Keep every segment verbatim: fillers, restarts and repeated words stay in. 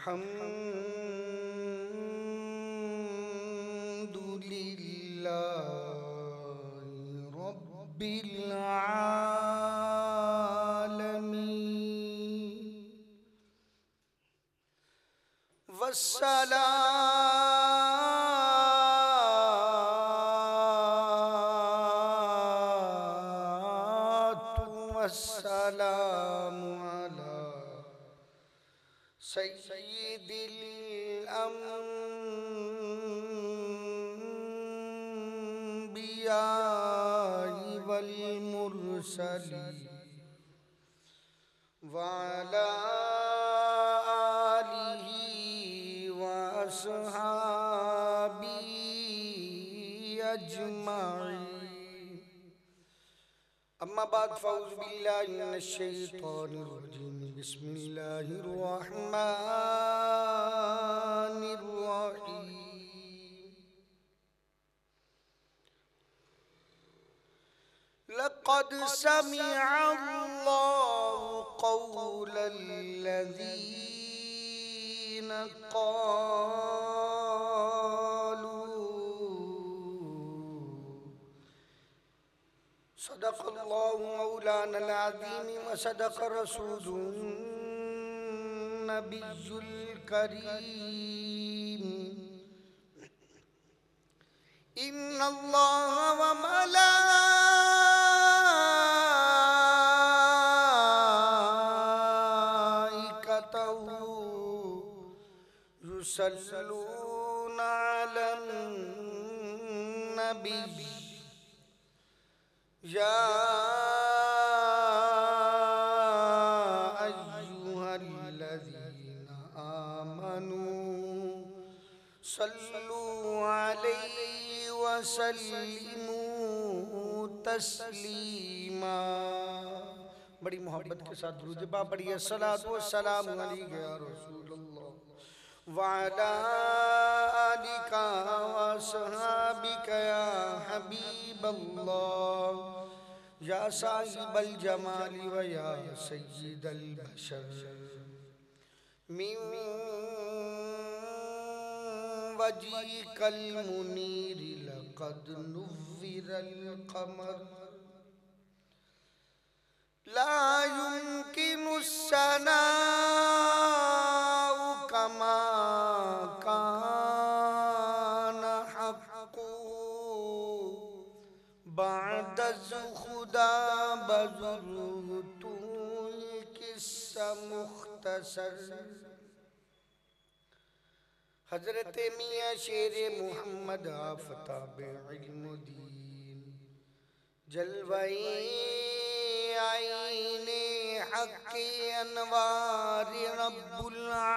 अल्हम्दुलिल्लाहि रब्बिल आलमीन वस्सलातु वस्सलामु अला सय्यिदिल अंबिया वल मुरसलीन व अला आलिहि व अस्हाबिही अजमाइन। अम्मा बाद फ़ौज़ु बिल्लाहि मिनश शैतानिर रजीम। बिस्मिल्लाहिर रहमानिर रहीम। लक़द समिअल्लाहु क़ौलल लज़ीन क़ालू सदक़ल्लाहु मौलानल अज़ीम व सदक़ रसूलुन नबियुल करीम। इन्नल्लाह व मलाइकतहु युसल्लूना अलन नबी या अय्युहल्लज़ीना आमनू सल्लू अलैहि वसल्लिमू तस्लीमा। बड़ी मोहब्बत के साथ दुरूद पाक पढ़िए। सलातो व सलाम अलैका या रसूलल्लाह व अला आलिका व अस्हाबिका या हबीबल्लाह या साहिबल जमाली व या सय्यिदल बशर मिन वजीकल मुनीर लक़द नुव्विरल क़मर ला युमकिनुस सनाउ कमा काना हक़्क़ु बअदज़ खुदा बज़ुर्गतु किस्सा मुख्तसर। हज़रत मियाँ शेर मोहम्मद आफ़ताब इल्म दीन जलवाए आईने हक़्क़े अनवार रब्बुल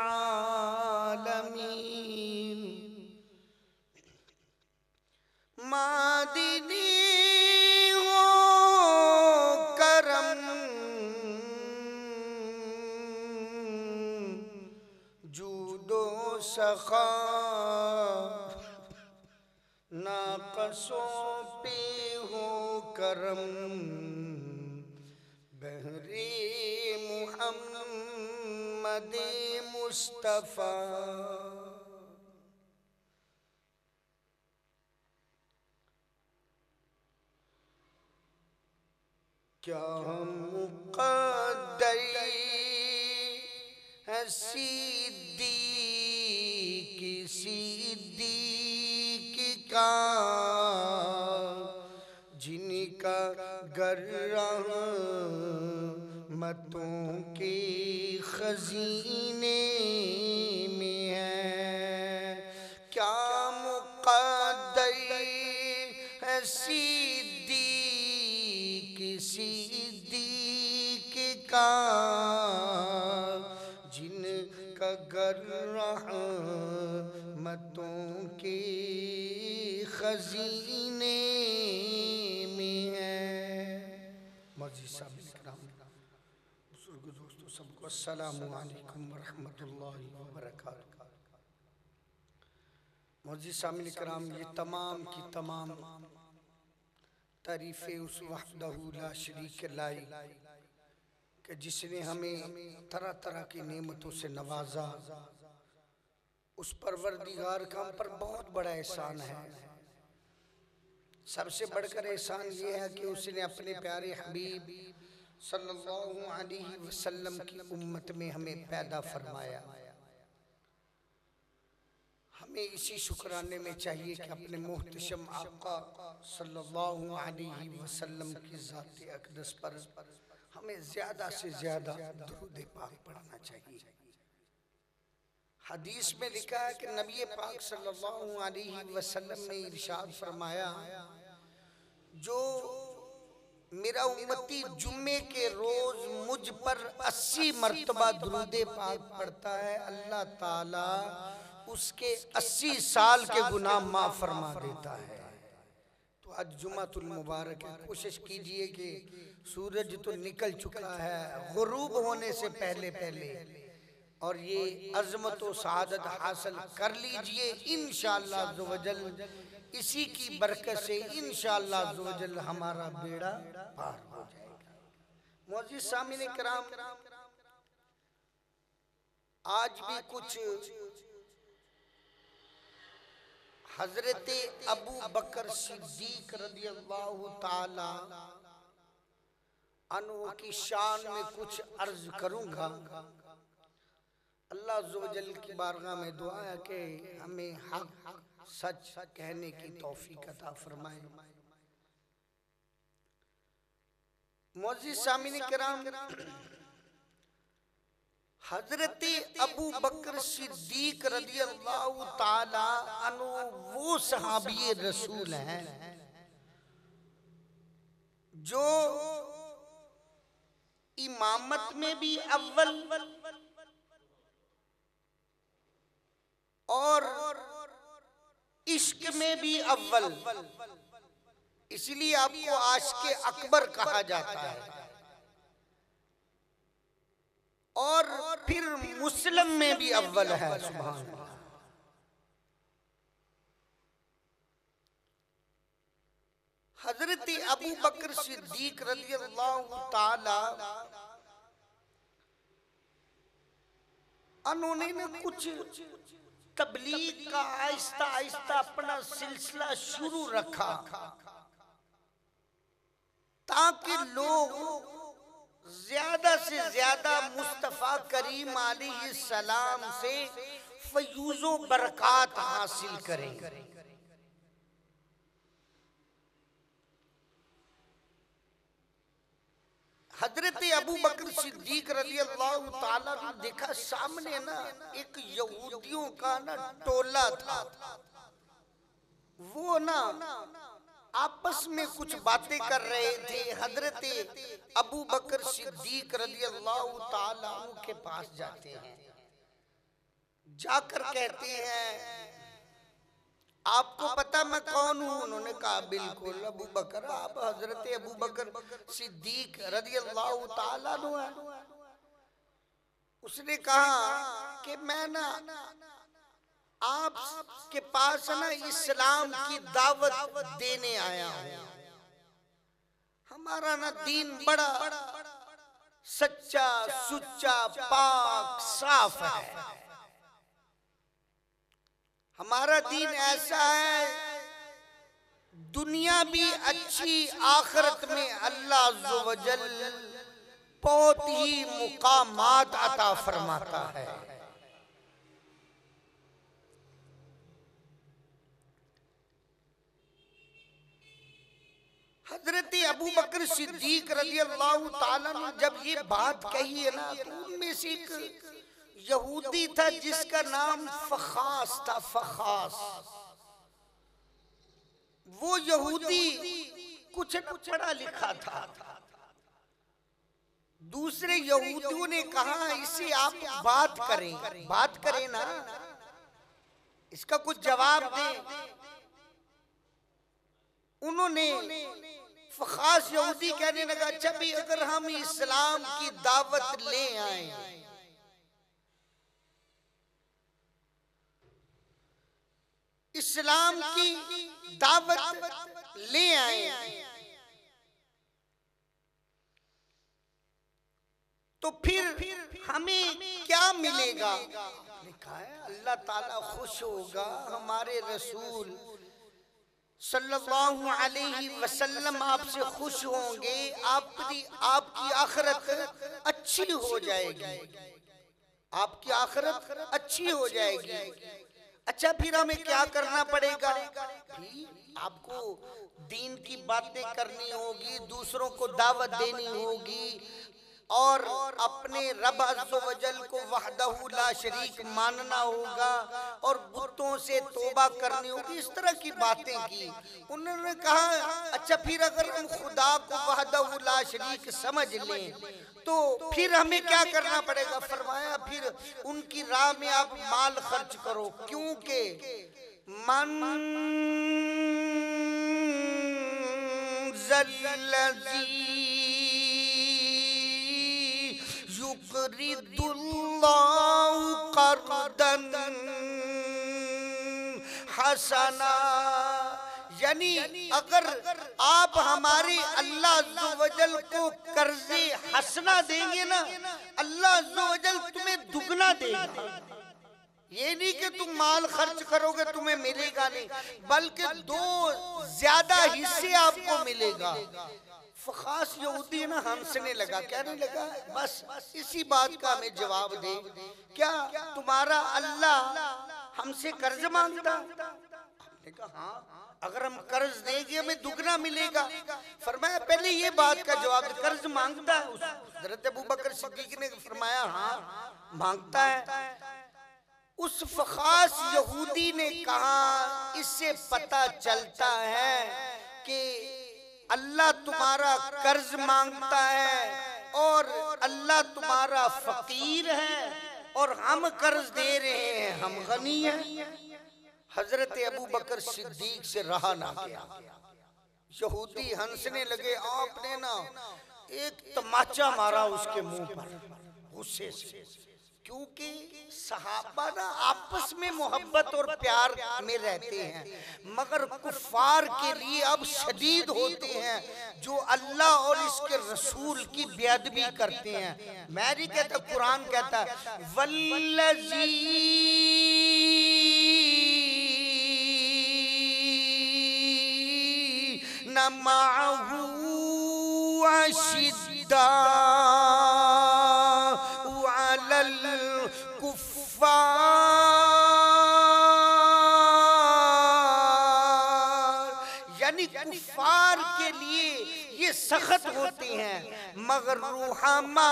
आलमीन मादिनी हो करम जूदो सखा नाक़सों पे हो करम बहरे मुहम्मद मुस्तफ़ा। क्या मुक़द्दर है सिद्दीक़ सिद्दीक़ का जिनका गर रहमतों के खजीने में है। क्या मुक़द्दर है सिद्दीक़ सिद्दीक़ का जिनका गर रहमतों के खजीने में है। मौजूद साहब इकराम बुजुर्ग दोस्तों सबको अस्सलामु अलैकुम व रहमतुल्लाहि व बरकातुहू। मौजूद साहब इकराम ये तमाम की तमाम तारीफ़ें उस वहदहू ला शरीक लाई कि जिसने हमें तरह तरह की नेमतों से नवाजा उस परवरदिगार का हम पर बहुत बड़ा एहसान है। सबसे बढ़कर एहसान ये है कि उसने अपने प्यारे हबीब सल्लल्लाहु अलैहि वसल्लम की उम्मत में हमें पैदा फरमाया। हमें इसी शुक्राने में चाहिए कि अपने मुहतशम आका सल्लल्लाहु अलैहि वसल्लम की ज़ात अक़दस पर हमें ज्यादा से ज्यादा दुरूद पाक पढ़ना चाहिए। हदीस में लिखा है कि नबी पाक सल्लल्लाहु अलैहि वसल्लम ने इरशाद फरमाया, जो मेरा उम्मती जुम्मे के रोज मुझ पर अस्सी मर्तबा दुरूद पाक पढ़ता है, अल्लाह ताला उसके अस्सी साल के गुनाह माफ फरमा देता है। तो आज जुमातुल मुबारक है, कोशिश कीजिए कि सूरज तो निकल चुका है गुरूब होने से पहले पहले, और ये अज़मत व सआदत हासिल कर लीजिए इंशाअल्लाह अज़्ज़वजल। इसी की बरकत से इंशाअल्लाह अज़्ज़वजल हमारा बेड़ा पार हो जाएगा। मुअज़्ज़िज़ सामीन किराम, आज भी कुछ हजरत अबू बकर सिद्दीक रज़ियल्लाहु ताला अन्हु की शान में कुछ अर्ज करूंगा। अल्लाह ज़ोजल की बारगाह में दुआ है कि हमें हक सच कहने की तौफीक अता फरमाए। मुअज़्ज़िज़ सामीन किराम, हजरत अबू बकर सिद्दीक रज़ियल्लाहु ताला अन्हु वो सहाबी रसूल हैं जो इमामत में भी अव्वल और इश्क में भी अव्वल, इसलिए आपको आशिक़े अकबर कहा जाता है। और फिर मुस्लिम में भी अव्वल है। सुभान अल्लाह। हजरत अबू बकर सिद्दीक रज़ियल्लाहु ताला उन्होंने न कुछ तबलीग का आहिस्ता आहिस्ता अपना सिलसिला शुरू रखा, ताकि लोग ज्यादा से ज्यादा मुस्तफा करीम अलैहिस्सलाम से फयूज़ो बरक़ात हासिल करें। हजरत अबू बकर सिद्दीक रज़ियल्लाहु ताला ने देखा सामने ना एक यहूदियों का ना टोला था। वो ना आपस में कुछ बातें कर रहे थे। हजरत अबू बकर सिद्दीक रज़ियल्लाहु ताला के पास जाते हैं, जाकर कहते हैं, आपको पता मैं कौन हूँ? उन्होंने कहा बिल्कुल अबू बकर, आप हजरत अबू बकर सिद्दीक रज़ियल्लाहु ताला अन्हु है। उसने कहा कि मैं ना आपके पास ना इस्लाम की दावत देने आया हूँ। हमारा ना दीन बड़ा सच्चा सुच्चा पाक साफ है। हमारा दीन ऐसा है, दुनिया भी अच्छी, आखिरत में अल्लाह अज़्ज़ व जल बहुत ही मुकामात अता फरमाता है। हजरत अबू बकर सिद्दीक रज़ियल्लाहु ताला ने जब ये बात कही है ना, तो उनमें से एक यहूदी था जिसका नाम फखास था। फखास वो यहूदी कुछ न पढ़ा लिखा था। दूसरे यहूदियों ने कहा इसे आप बात करें, बात करें ना, इसका कुछ जवाब दें। उन्होंने फखास यहूदी कहने लगा, अच्छा भी अगर हम इस्लाम की दावत ले आए, इस्लाम की दावत ले आए, तो फिर हमें क्या मिलेगा? लिखा है अल्लाह ताला खुश होगा, हमारे रसूल सल्लल्लाहु अलैहि वसल्लम आपसे खुश होंगे, आपकी आपकी आखिरत अच्छी हो जाएगी, आपकी आखिरत अच्छी हो जाएगी। अच्छा फिर हमें क्या करना पड़ेगा? आपको दीन की बातें करनी होगी, दूसरों को दावत देनी होगी और अपने रब अज़्ज़ व जल को वहदहू ला शरीक मानना होगा और बुतों से तौबा करनी होगी, इस तरह की बातें की। उन्होंने कहा अच्छा फिर अगर हम खुदा को वहदहू ला शरीक समझ लें तो फिर हमें क्या करना पड़ेगा? फरमाया फिर उनकी राह में आप माल खर्च करो, क्योंकि मन ज़ल्लज़ी युक़रिदुल्लाहु क़र्दन हसना, यानी अगर आप हमारे अल्लाह अज़्ज़ व जल को कर्ज़े हसना देंगे ना, अल्लाह अज़्ज़ व जल तुम्हें दुगना देगा। ये नहीं कि तुम माल खर्च करोगे तुम्हें मिलेगा नहीं, बल्कि दो ज्यादा हिस्से आपको मिलेगा। खास यहूदी ना हंसने लगा, कहने लगा बस इसी बात का हमें जवाब दे, क्या तुम्हारा अल्लाह हमसे कर्ज मांगता? हमने कहा हाँ, अगर हम कर्ज देंगे हमें दुगना मिलेगा। फरमाया पहले ये बात का जवाब, कर्ज मांगता है? हज़रत अबू बकर सिद्दीक ने फरमाया हाँ मांगता है। उस फखास यहूदी ने कहा इससे पता चलता है कि अल्लाह तुम्हारा कर्ज मांगता है और अल्लाह तुम्हारा फकीर है और हम कर्ज दे रहे हैं, हम गनी हैं। हजरत अबू बकर सिद्दीक से रहा ना गया, यहूदी हंसने लगे। आपने ना एक तमाचा मारा उसके मुंह पर गुस्से से, क्योंकि सहाबा ना आपस में मोहब्बत और प्यार में रहते हैं, मगर कुफार के लिए अब शदीद होते हैं जो अल्लाह और इसके रसूल की बेअदबी करते हैं। मैं नहीं कहता, कुरान कहता है वल्लज़ी नमाहु अशिद्दा यानी कुफार के लिए ये सख्त होते हैं, मगर रुहमा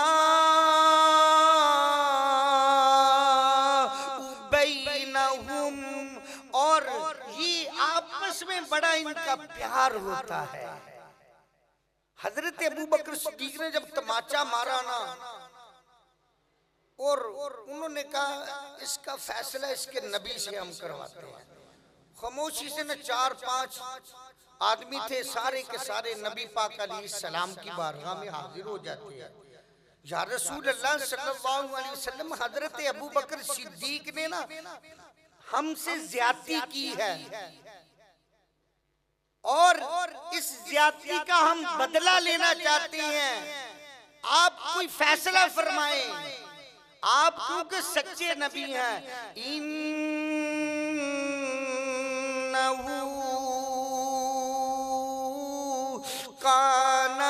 बैनहुम, और ये आपस में बड़ा इनका प्यार होता है। हजरत अबू बकर सिद्दीक ने जब तमाचा मारा ना और उन्होंने कहा इसका फैसला इसके नबी से हम करवाते हैं। खामोशी से न चार पांच आदमी थे, सारे के सारे नबी पाक अलैहिस्सलाम की बारगाह में हाजिर हो जाते हैं। या रसूल अल्लाह सल्लल्लाहु अलैहि वसल्लम, हजरत अबू बकर सिद्दीक ने ना हमसे ज्यादती की है और इस ज्यादती का हम बदला लेना चाहते हैं, आप कोई फैसला फरमाएं। आप क्योंकि सच्चे नबी हैं। इन्नहु काना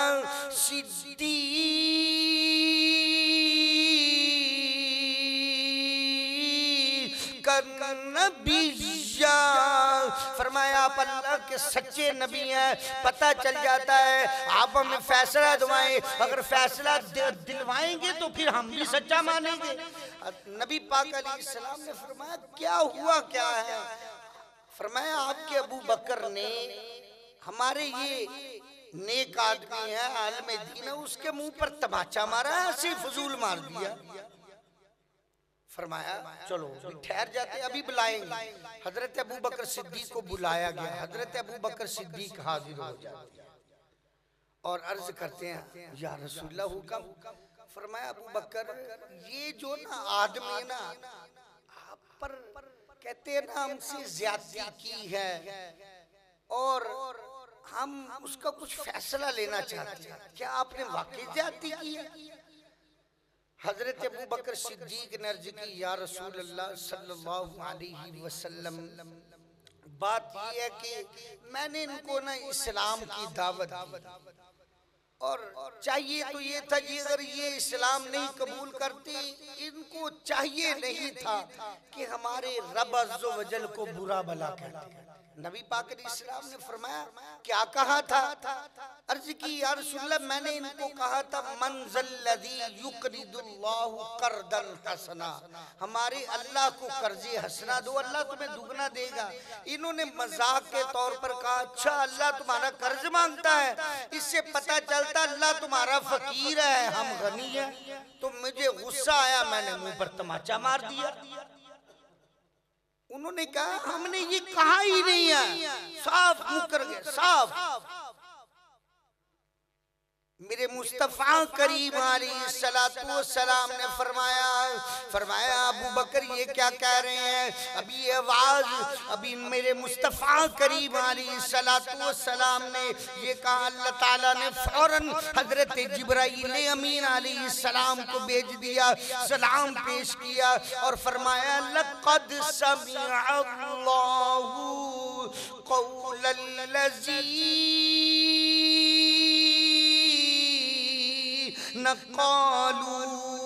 सिद्दीक़न नबिय्या, फरमाया आप अल्लाह के सच्चे नबी हैं, पता चल जाता है। आप हमें फैसला दिलवाएं, अगर फैसला दिलवाएंगे तो फिर हम भी सच्चा मानेंगे। नबी पाक अलैहिस्सलाम ने फरमाया क्या हुआ क्या है? फरमाया आपके अबू बकर ने हमारे ये नेक आदमी है आलम दीन है, उसके मुंह पर तमाचा मारा, ऐसे फजूल मार दिया। फरमाया चलो ठहर जाते, अभी बुलाएंगे। हजरत अबू बकर सिद्दीक को बुलाया गया। हजरत अबू बकर सिद्दीक हाजिर हो जाते हैं और अर्ज करते हैं या रसूलल्लाह हुक्म। फरमाया अबू बकर ये जो ना आदमी है ना आप पर कहते हैं ना हमसे ज्यादती की है और हम उसका कुछ फैसला लेना चाहते हैं, क्या आपने वाकई ज्यादती की है? हजरत अबू बकर सिद्दीक ने अर्ज की, या रसूल अल्लाह सल्लल्लाहु अलैहि वसल्लम, बात यह है कि मैंने इनको ना इस्लाम की दावत दी और चाहिए तो ये था कि अगर ये इस्लाम नहीं कबूल करती, इनको चाहिए नहीं था कि हमारे रब अज़्ज़ व जल को बुरा भला कहते। नबी पाक इस्लाम ने फरमाया, क्या कहा था? अर्ज की, या रसूलल्लाह, मैंने इनको कहा था, मंज़ल्लज़ी युक़रिदुल्लाहु क़र्दन हसना, हमारे अल्लाह को कर्जे हसना दो, अल्लाह तुम्हें दुगना देगा। इन्होंने मजाक के तौर पर कहा, अच्छा अल्लाह तुम्हारा कर्ज मांगता है, इससे पता चलता अल्लाह तुम्हारा फकीर है, हम गनी है। तो मुझे गुस्सा आया, मैंने मुंह पर तमाचा मार दिया। उन्होंने कहा, हमने ये कहा ही नहीं है, साफ मुकर गए, साफ। मेरे मुस्तफा करीम अलैहिस्सलातु वस्सलाम ने फरमाया फरमाया अबू बकर ये क्या कह रहे हैं? अभी ये आवाज, अभी मेरे मुस्तफा करीम अलैहिस्सलातु वस्सलाम ने ये कहा, अल्लाह ताला ने फौरन हजरत जिब्राइल अमीन अलैहिस्सलाम को भेज दिया, सलाम पेश किया और फरमाया, लक़द समिअल्लाहु क़ौलल्लज़ी नक़ालू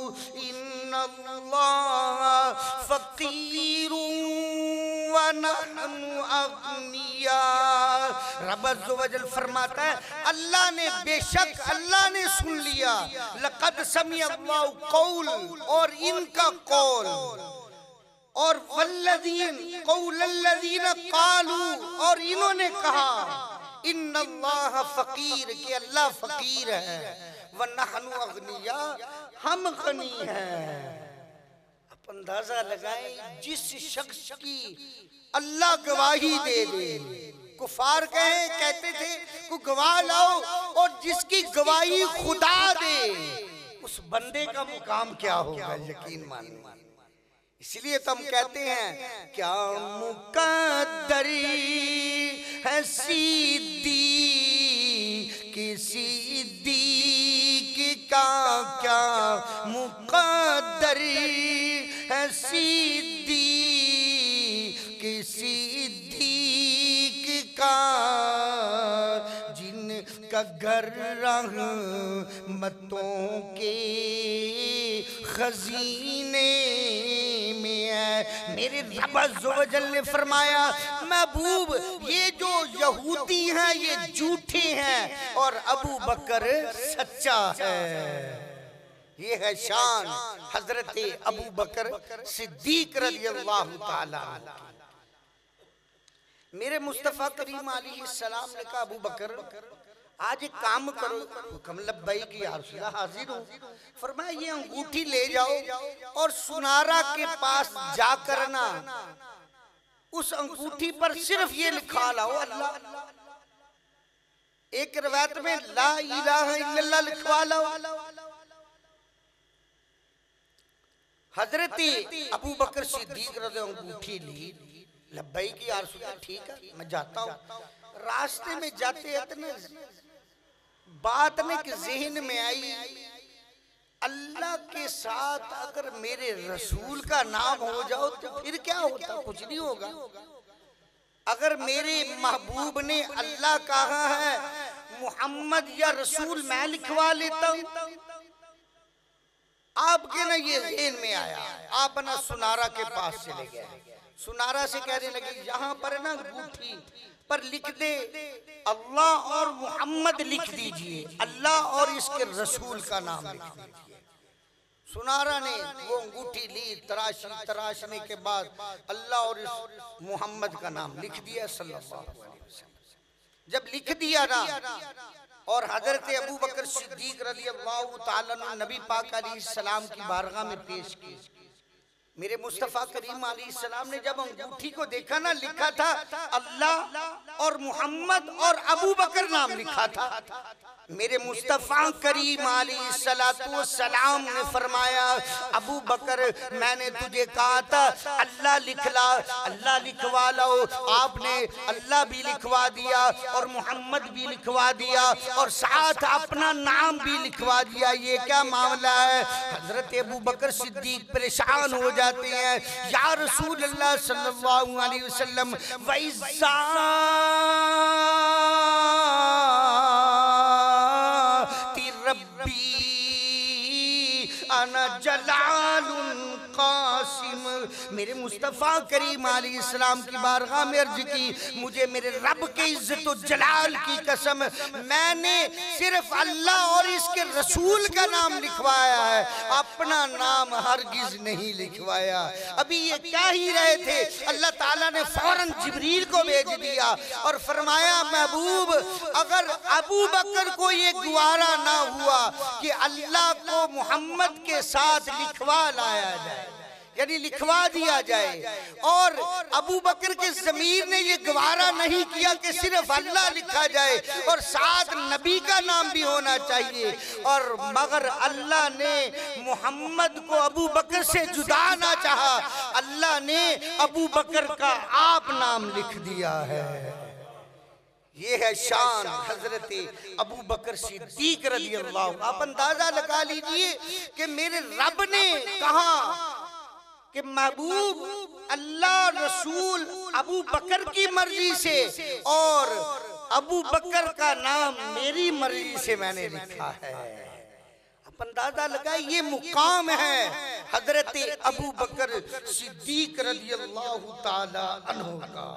इन्नल्लाह फ़क़ीरुन व नहनु अग़निया। रब अज़्ज़ व जल फरमाता है, अल्लाह ने, बेशक अल्लाह ने सुन लिया, लक़द समिअल्लाहु क़ौल, और इनका कौल, और वल्लज़ीन क़ौलल्लज़ीन क़ालू, और इन्होंने कहा, इन्नल्लाह फ़क़ीर, कि अल्लाह फ़क़ीर है, व नहनु अग़निया, हम गनी हैं। आप अंदाजा लगाएं, जिस शख्स की अल्लाह गवाही दे दे, कुफार कहे कहते थे को गवाह लाओ, और जिसकी गवाही खुदा दे, उस बंदे का मुकाम क्या होगा, यकीन मानिए। इसलिए तो हम कहते हैं, क्या मुक़द्दरी है सिद्दीक़ की, सिद्दीक़ का क्या मुक़द्दरी है सिद्दीक़ की, सिद्दीक़ का, जिनका घर रहमतों के खजीने में है। मेरे रब अज़्ज़ व जल ने फरमाया, महबूब ये जो यहूदी हैं ये झूठे हैं और अबू बकर सच्चा है। ये है शान हजरत अबू बकर सिद्दीक रज़ियल्लाहु ताला। मेरे मुस्तफ़ा करीम अलैहिस्सलाम ने कहा, अबू बकर आज एक काम करो। हुक्म लब्बैक या रसूलल्लाह, हाजिर हूँ। फरमाया, ये अंगूठी ले जाओ और सुनारा के पास जाकर ना उस अंगूठी पर सिर्फ ये लिखा लाओ, अल्लाह। एक रिवायत में ला इलाहा इल्लल्लाह लिखवा लो। हजरत अबू बकर सिद्दीक रज़ियल्लाहु अन्हु अंगूठी ली, लब्बैक या रसूलल्लाह, ठीक है मैं जाता हूँ। रास्ते में जाते इतने बात में कि ज़हन में आई, अल्लाह के साथ अगर मेरे रसूल का नाम हो जाओ तो फिर क्या होता? कुछ नहीं होगा। अगर मेरे महबूब ने अल्लाह कहा है, मोहम्मद या रसूल मैं लिखवा लेता हूँ। आपके ना ये ज़हन में आया, आप ना सुनारा के पास चले गए। सुनारा से कहने लगे, यहाँ पर ना अंगूठी पर लिख दे अल्लाह और मोहम्मद लिख दीजिए, अल्लाह और इसके रसूल का नाम लिख दीजिए। सुनारा ने वो अंगूठी ली, तराशी, तराशने के बाद अल्लाह और इस मोहम्मद का नाम लिख दिया सल्लल्लाहु अलैहि वसल्लम। जब लिख दिया ना और हजरत अबू बकर सिद्दीक रज़ियल्लाहु ताला अन्हु नबी पाक अलैहिस्सलाम की बारगाह में पेश की। मेरे मुस्तफ़ा करीम अलैहिस्सलाम ने जब अंगूठी को देखा ना, लिखा था अल्लाह और मोहम्मद और अबू बकर नाम लिखा था। मेरे मुस्तफ़ा करीम अलैहिस्सलातु सलाम ने फरमाया, अबू बकर मैंने तुझे कहा था अल्लाह लिखला, अल्लाह लिखवा लो। आपने अल्लाह भी लिखवा दिया और मोहम्मद भी लिखवा दिया और साथ अपना नाम भी लिखवा दिया। ये क्या मामला है? हजरत अबू बकर सिद्दीक परेशान हो जाते हैं, या रसूल अल्लाह सल्लल्लाहु अलैहि वसल्लम वैसा अना जलालुल कासिम। मेरे मुस्तफ़ा करीम अलैहिस्सलाम की बारगाह में अर्ज की, मुझे मेरे रब के इज्जत और जलाल की कसम, मैंने सिर्फ अल्लाह और इसके रसूल का नाम लिखवाया है, अपना नाम हरगिज नहीं लिखवाया। अभी ये क्या ही रहे थे, अल्लाह ताला ने फौरन जिब्रील को भेज दिया और फरमाया, महबूब अगर अबू बकर को ये गुवारा ना हुआ कि अल्लाह को मोहम्मद के साथ लिखवा लाया जाए, यानी लिखवा दिया जाए, और अबू बकर के ज़मीर ने ये गवारा नहीं किया कि सिर्फ अल्लाह लिखा जाए और साथ नबी का नाम भी होना चाहिए, और मगर अल्लाह ने मोहम्मद को अबू बकर से जुदा ना चाहा, अल्लाह ने अबू बकर का आप नाम लिख दिया है। ये है शान हजरत अबू बकर सिद्दीक रज़ी अल्लाह। आप अंदाजा लगा लीजिए कि मेरे रब ने कहा कि महबूब अल्लाह रसूल अबू बकर की मर्जी से और अबू बकर का नाम मेरी मर्जी से मैंने लिखा है। आप अंदाजा लगाए, ये मुकाम है हजरत अबू बकर सिद्दीक रज़ी अल्लाह ताला अन्हु का।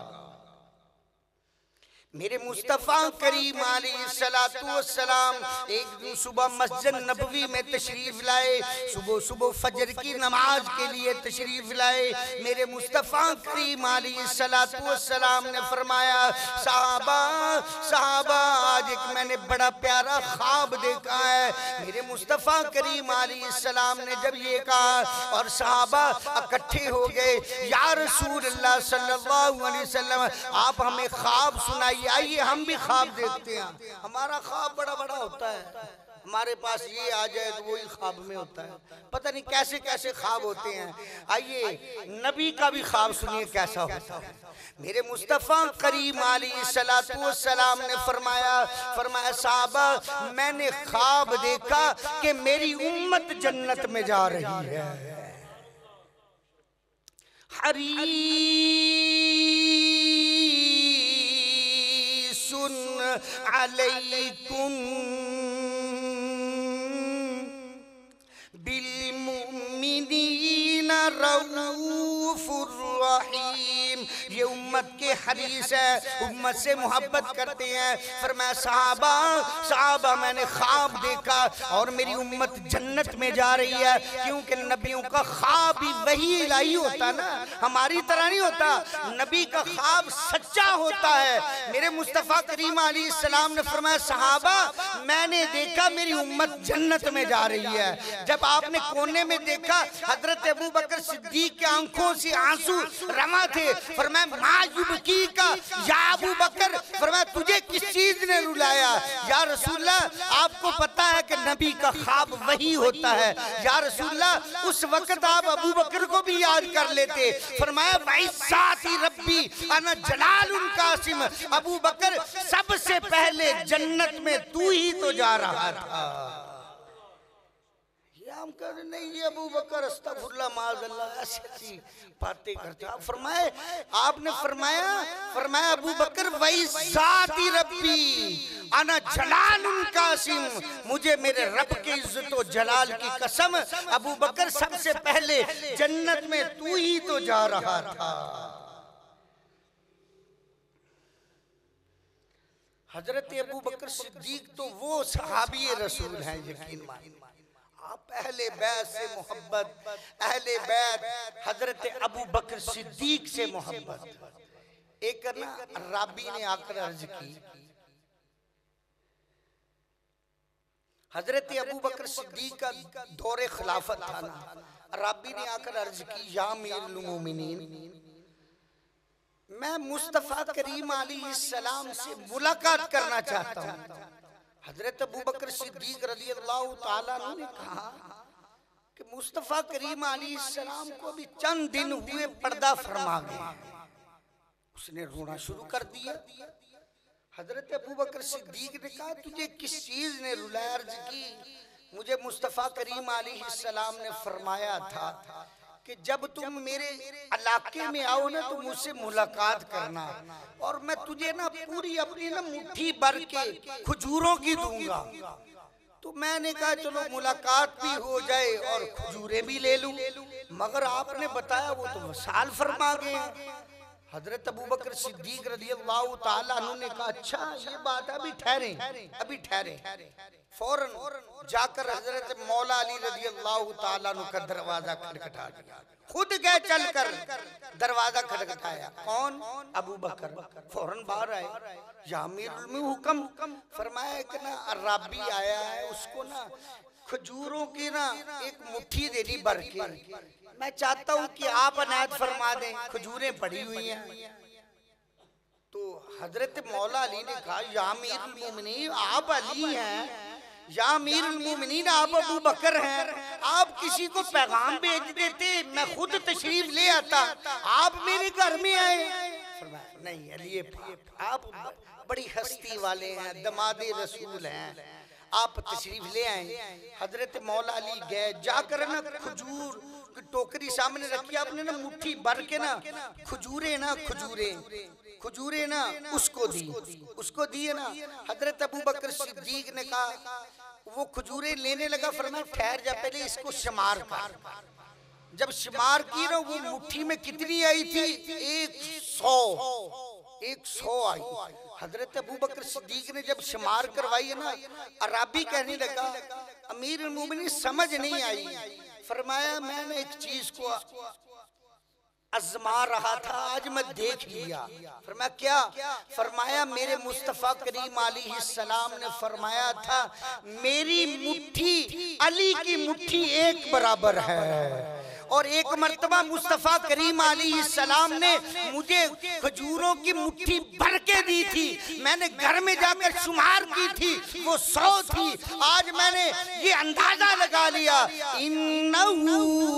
मेरे मुस्तफ़ा करीम अलैहिस्सलाम एक दिन सुबह मस्जिद नबवी में तशरीफ लाए, सुबह सुबह फजर की नमाज के लिए तशरीफ लाए। मेरे मुस्तफ़ा करीम अलैहिस्सलाम ने फरमाया, साहबा साहबा आज एक मैंने बड़ा प्यारा ख्वाब देखा है। मेरे मुस्तफ़ा करीम अलैहिस्सलाम ने जब ये कहा और साहबा इकट्ठे हो गए, या रसूल अल्लाह सल्लल्लाहु अलैहि वसल्लम आप हमें ख्वाब सुनाइए, आइए हम भी ख्वाब देखते हैं। हमारा ख्वाब बड़ा बड़ा होता है, हमारे पास ये आ जाए तो वही ख्वाब में होता है, पता नहीं कैसे कैसे ख्वाब होते हैं। आइए नबी का भी ख्वाब सुनिए कैसा होता है। मेरे मुस्तफ़ा करीम अलैहिस्सलाम ने फरमाया फरमाया साहबा मैंने ख्वाब देखा कि मेरी उम्मत जन्नत में जा रही है। हरी अलैकुम बिल मुमिनीना रऊफुर रहीम। ये उम्मत के हरीस है, उम्मत से मोहब्बत करते हैं। फरमाया साहबा साहबा मैंने ख्वाब देखा और मेरी उम्मत जन्नत में जा रही है, क्योंकि नबियों का ख्वाब भी वही इलाही होता ना, हमारी तरह नहीं होता। नबी का ख्वाब सच्चा होता है। मेरे मुस्तफ़ा करीम अलैहिस्सलाम ने फरमाया साहबा मैंने देखा मेरी उम्मत जन्नत में जा रही है। जब आपने कोने में देखा हजरत अबू बकर सिद्दीक की आंखों से आंसू रमा थे। फरमाया मायुबकी का या अबू बकर, फरमाया तुझे किस चीज ने रुलाया? या रसूलल्लाह आपको पता है कि नबी का ख्वाब वही होता है। या रसूलल्लाह उस वक्त आप अबू बकर को भी याद कर लेते। फरमाया वैसाती रब्बी अना जलालुल कासिम, अबू बकर सबसे पहले जन्नत में तू ही तो जा रहा था। हम कह रहे नहीं ये अबू बकर अस्तगफुरुल्लाह माज़अल्लाह ऐसी बातें करते। आप फरमाए आपने फरमाया फरमाया अबू बकर वैसाती रब्बी अना जलालुल कासिम, मुझे मेरे रब की इज्जत और जलाल की कसम अबू बकर सबसे पहले जन्नत में तू ही तो जा रहा था। हजरत अबू बकर सिद्दीक तो वो सहाबी रसूल हैं, यकीन मानिए। आप अहले बैत से मोहब्बत, अहले बैत हजरत अबू बकर सिद्दीक से मोहब्बत। एक ना राबी ने आकर अर्ज की, हजरत अबू बकर सिद्दीक का दौरे खिलाफत था ना, राबी ने आकर अर्ज की या अमीरुल मोमिनीन मैं मुस्तफ़ा करीम अलैहिस्सलाम से मुलाकात करना चाहता हूँ। हजरत अबू बकर सिद्दीक रज़ी अल्लाह ताला अन्हु ने कहा कि मुस्तफ़ा करीम अलैहिस्सलाम को अभी चंद दिन हुए पर्दा फरमा गए। उसने रोना शुरू कर दिया। हजरत अबू बकर सिद्दीक ने कहा तुझे किस चीज ने रुलाया? अर्ज की मुझे मुस्तफ़ा करीम अलैहिस्सलाम ने फरमाया था कि जब तुम मेरे इलाके में आओ ना तो मुझसे मुलाकात करना और मैं तुझे ना पूरी अपनी ना मुट्ठी भर के खजूरों की दूंगा। तो मैंने कहा चलो मुलाकात भी हो जाए और खजूरें भी ले लूं, मगर आपने बताया वो तो वसाल फरमा गए। हजरत अबू बकर सिद्दीक रज़ियल्लाहु ताला अन्हु ने कहा अच्छा ये बात, अभी ठहरे अभी ठहरे। फौरन जाकर हजरत मौला अली रज़ियल्लाहु ताला अन्हु का दरवाजा खटखटा दिया। खुद गए चलकर दरवाजा खटखटाया। कौन? अबू बकर। फौरन बाहर आए। या अमीरुल हुक्म, फरमाया कि ना अराबी आया है, उसको ना खजूरों की ना एक मुट्ठी देनी भर के। मैं चाहता हूँ कि आप अनायत फरमा दें, खजूरें पड़ी हुई हैं। तो हजरत मौला अली ने कहा या अमीरुल मोमिनीन आप अली हैं, या अमीरुल मोमिनीन आप अबू बकर हैं, आप किसी को पैगाम भेज देते, मैं खुद तशरीफ ले आता, आप मेरे घर में आए। फरमाया नहीं अली आप बड़ी हस्ती वाले हैं, दमादे रसूल हैं, आप तशरीफ ले आए। हजरत मौला अली गए, जाकर ना खजूर की टोकरी सामने रखी, आपने ना मुट्ठी भर के ना खजूरे ना खजूरे खजूरे ना उसको दी उसको दिए ना। हजरत अबू बकर सिद्दीक ने कहा वो खजूरे लेने लगा, फरमाया ठहर जा पहले इसको शुमार कर। जब शुमार की ना वो मुट्ठी में कितनी आई थी? एक सौ एक सौ आई। हजरत अबू बकर सिद्दीक ने जब शुमार करवाई है ना, अराबी कहने लगा अमीरुल मोमिनीन समझ नहीं आई। फरमाया मैंने एक चीज को आजमा रहा था, आज मैं देख लिया। फरमाया क्या? फरमाया मेरे मुस्तफ़ा करीम अलैहिस्सलाम ने फरमाया था मेरी मुट्ठी अली की मुट्ठी एक बराबर है। और एक मर्तबा मुस्तफ़ा करीम अलैहिस्सलाम ने मुझे खजूरों की मुट्ठी भर के दी थी, मैंने घर में जाकर शुमार की थी, वो सौ थी। आज मैंने ये अंदाजा लगा लिया इन्नहु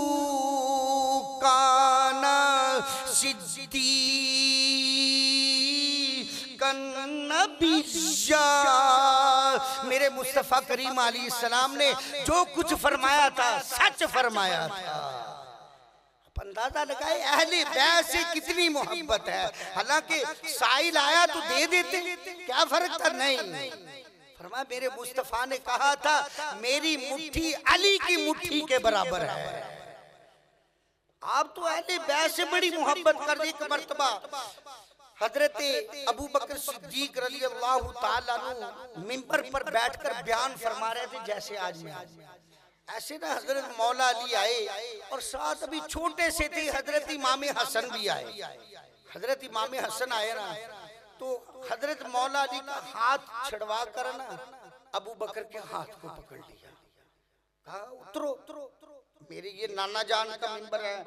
काना सिद्दीक़न नबिय्या। मेरे मुस्तफ़ा करीम अलैहिस्सलाम ने जो कुछ फरमाया था सच फरमाया था। अंदाजा लगाए अहले बैत से कितनी मोहब्बत है। हालांकि साइल आया तो दे देते, क्या फर्क था? नहीं, फरमाया मेरे मुस्तफ़ा ने कहा था मेरी मुट्ठी अली की मुट्ठी के बराबर है। आप तो अहले बैत से बड़ी मोहब्बत कर दी। एक मर्तबा हजरत अबू बकर सिद्दीक रज़ियल्लाहु ताला अन्हु मिंबर पर बैठकर बयान फरमा रहे थे जैसे आज मैं। ऐसे ना हजरत मौला अली आए और साथ अभी छोटे से थे हजरत इमाम हसन भी आए। हजरत इमाम हसन आए ना तो हजरत मौला अली का हाथ छड़वा कर ना अबू बकर के हाथ को पकड़ लिया, कहा उतरो उतरो, मेरे ये नाना जान का मिंबर है,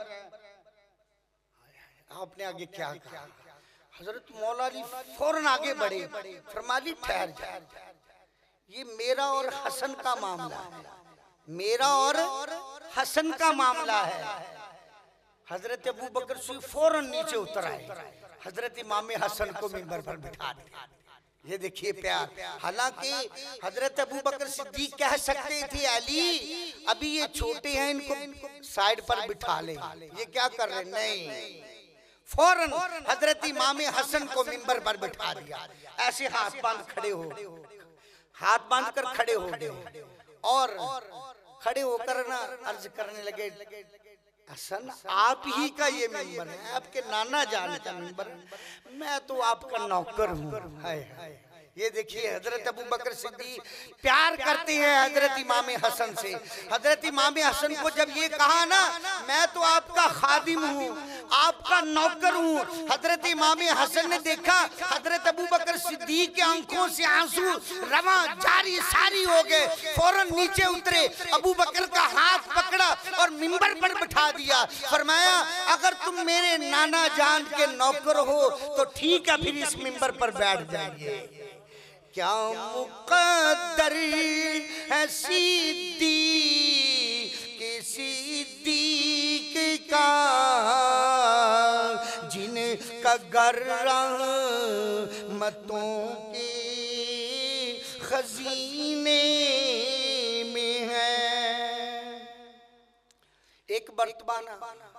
आपने आगे क्या कहा? हजरत मौला अली फौरन आगे बढ़े, फरमाया ठहर जा, ये मेरा और हसन का मामला है, मेरा और हसन का मामला है। हजरत अबू बकर फौरन नीचे उतर आए, हजरत इमाम हसन को मिंबर पर बिठा दिया। ये देखिए प्यार। हालांकि हजरत अबू बकर सिद्दीक कह सकते थे अली अभी ये छोटे हैं, इनको साइड पर बिठा ले, ये क्या कर रहे? नहीं, फौरन हजरत इमाम हसन को मिंबर पर बिठा दिया। ऐसे हाथ बांध खड़े हो, हाथ बांध कर खड़े हो गए और खड़े होकर ना अर्ज करने लगे हसन आप ही का ये मिंबर है, आपके नाना जान का मिंबर, मैं तो आपका नौकर हूँ। हाय हाय, ये देखिए हजरत अबू बकर सिद्दीक प्यार करते हैं हजरत इमाम हसन से। हजरत इमाम हसन को जब ये कहा ना मैं तो आपका खादिम हूँ, आपका नौकर हूँ, हजरत इमाम हसन ने देखा हजरत अबू बकर सिद्दीक के आंखों से आंसू रवा जारी सारी हो गए, फौरन नीचे उतरे, अबू बकर का हाथ पकड़ा और मिंबर पर बिठा दिया। फरमाया अगर तुम मेरे नाना जान के नौकर हो तो ठीक है, फिर इस मिंबर पर बैठ जाइए। क्या मुक़द्दर है सिद्दीक़ सिद्दीक़ का, जिनका घर रहमतों के खजीने में है। एक बर्तबाना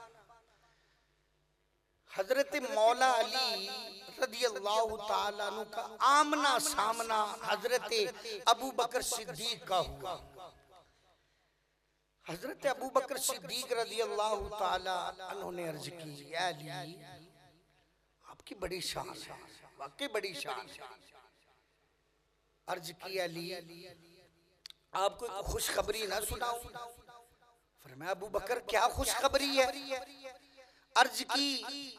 हजरत मौला अली रदियल्लाहु ताला अन्हु का आमना सामना हजरत अबू बकर सिद्दीक का हुआ। हजरत अबू बकर सिद्दीक रदियल्लाहु ताला अन्हु ने अर्ज की, अली आपकी बड़ी शान है, वाकई बड़ी शान है। अर्ज की, अली आपको खुशखबरी ना सुनाऊं? फरमाया, अबू बकर क्या खुशखबरी है? अर्ज की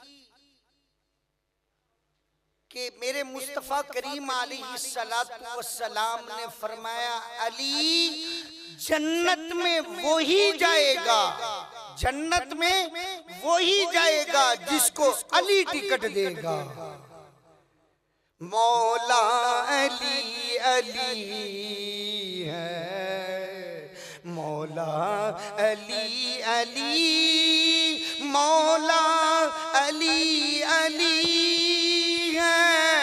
कि मेरे मुस्तफ़ा करीम अलैहिस्सलातु वस्सलाम ने फरमाया, अली जन्नत में वो ही जाएगा, जन्नत में वो ही जाएगा जिसको अली टिकट देगा। मौला अली अली है, मौला अली अली, मौला अली अली है,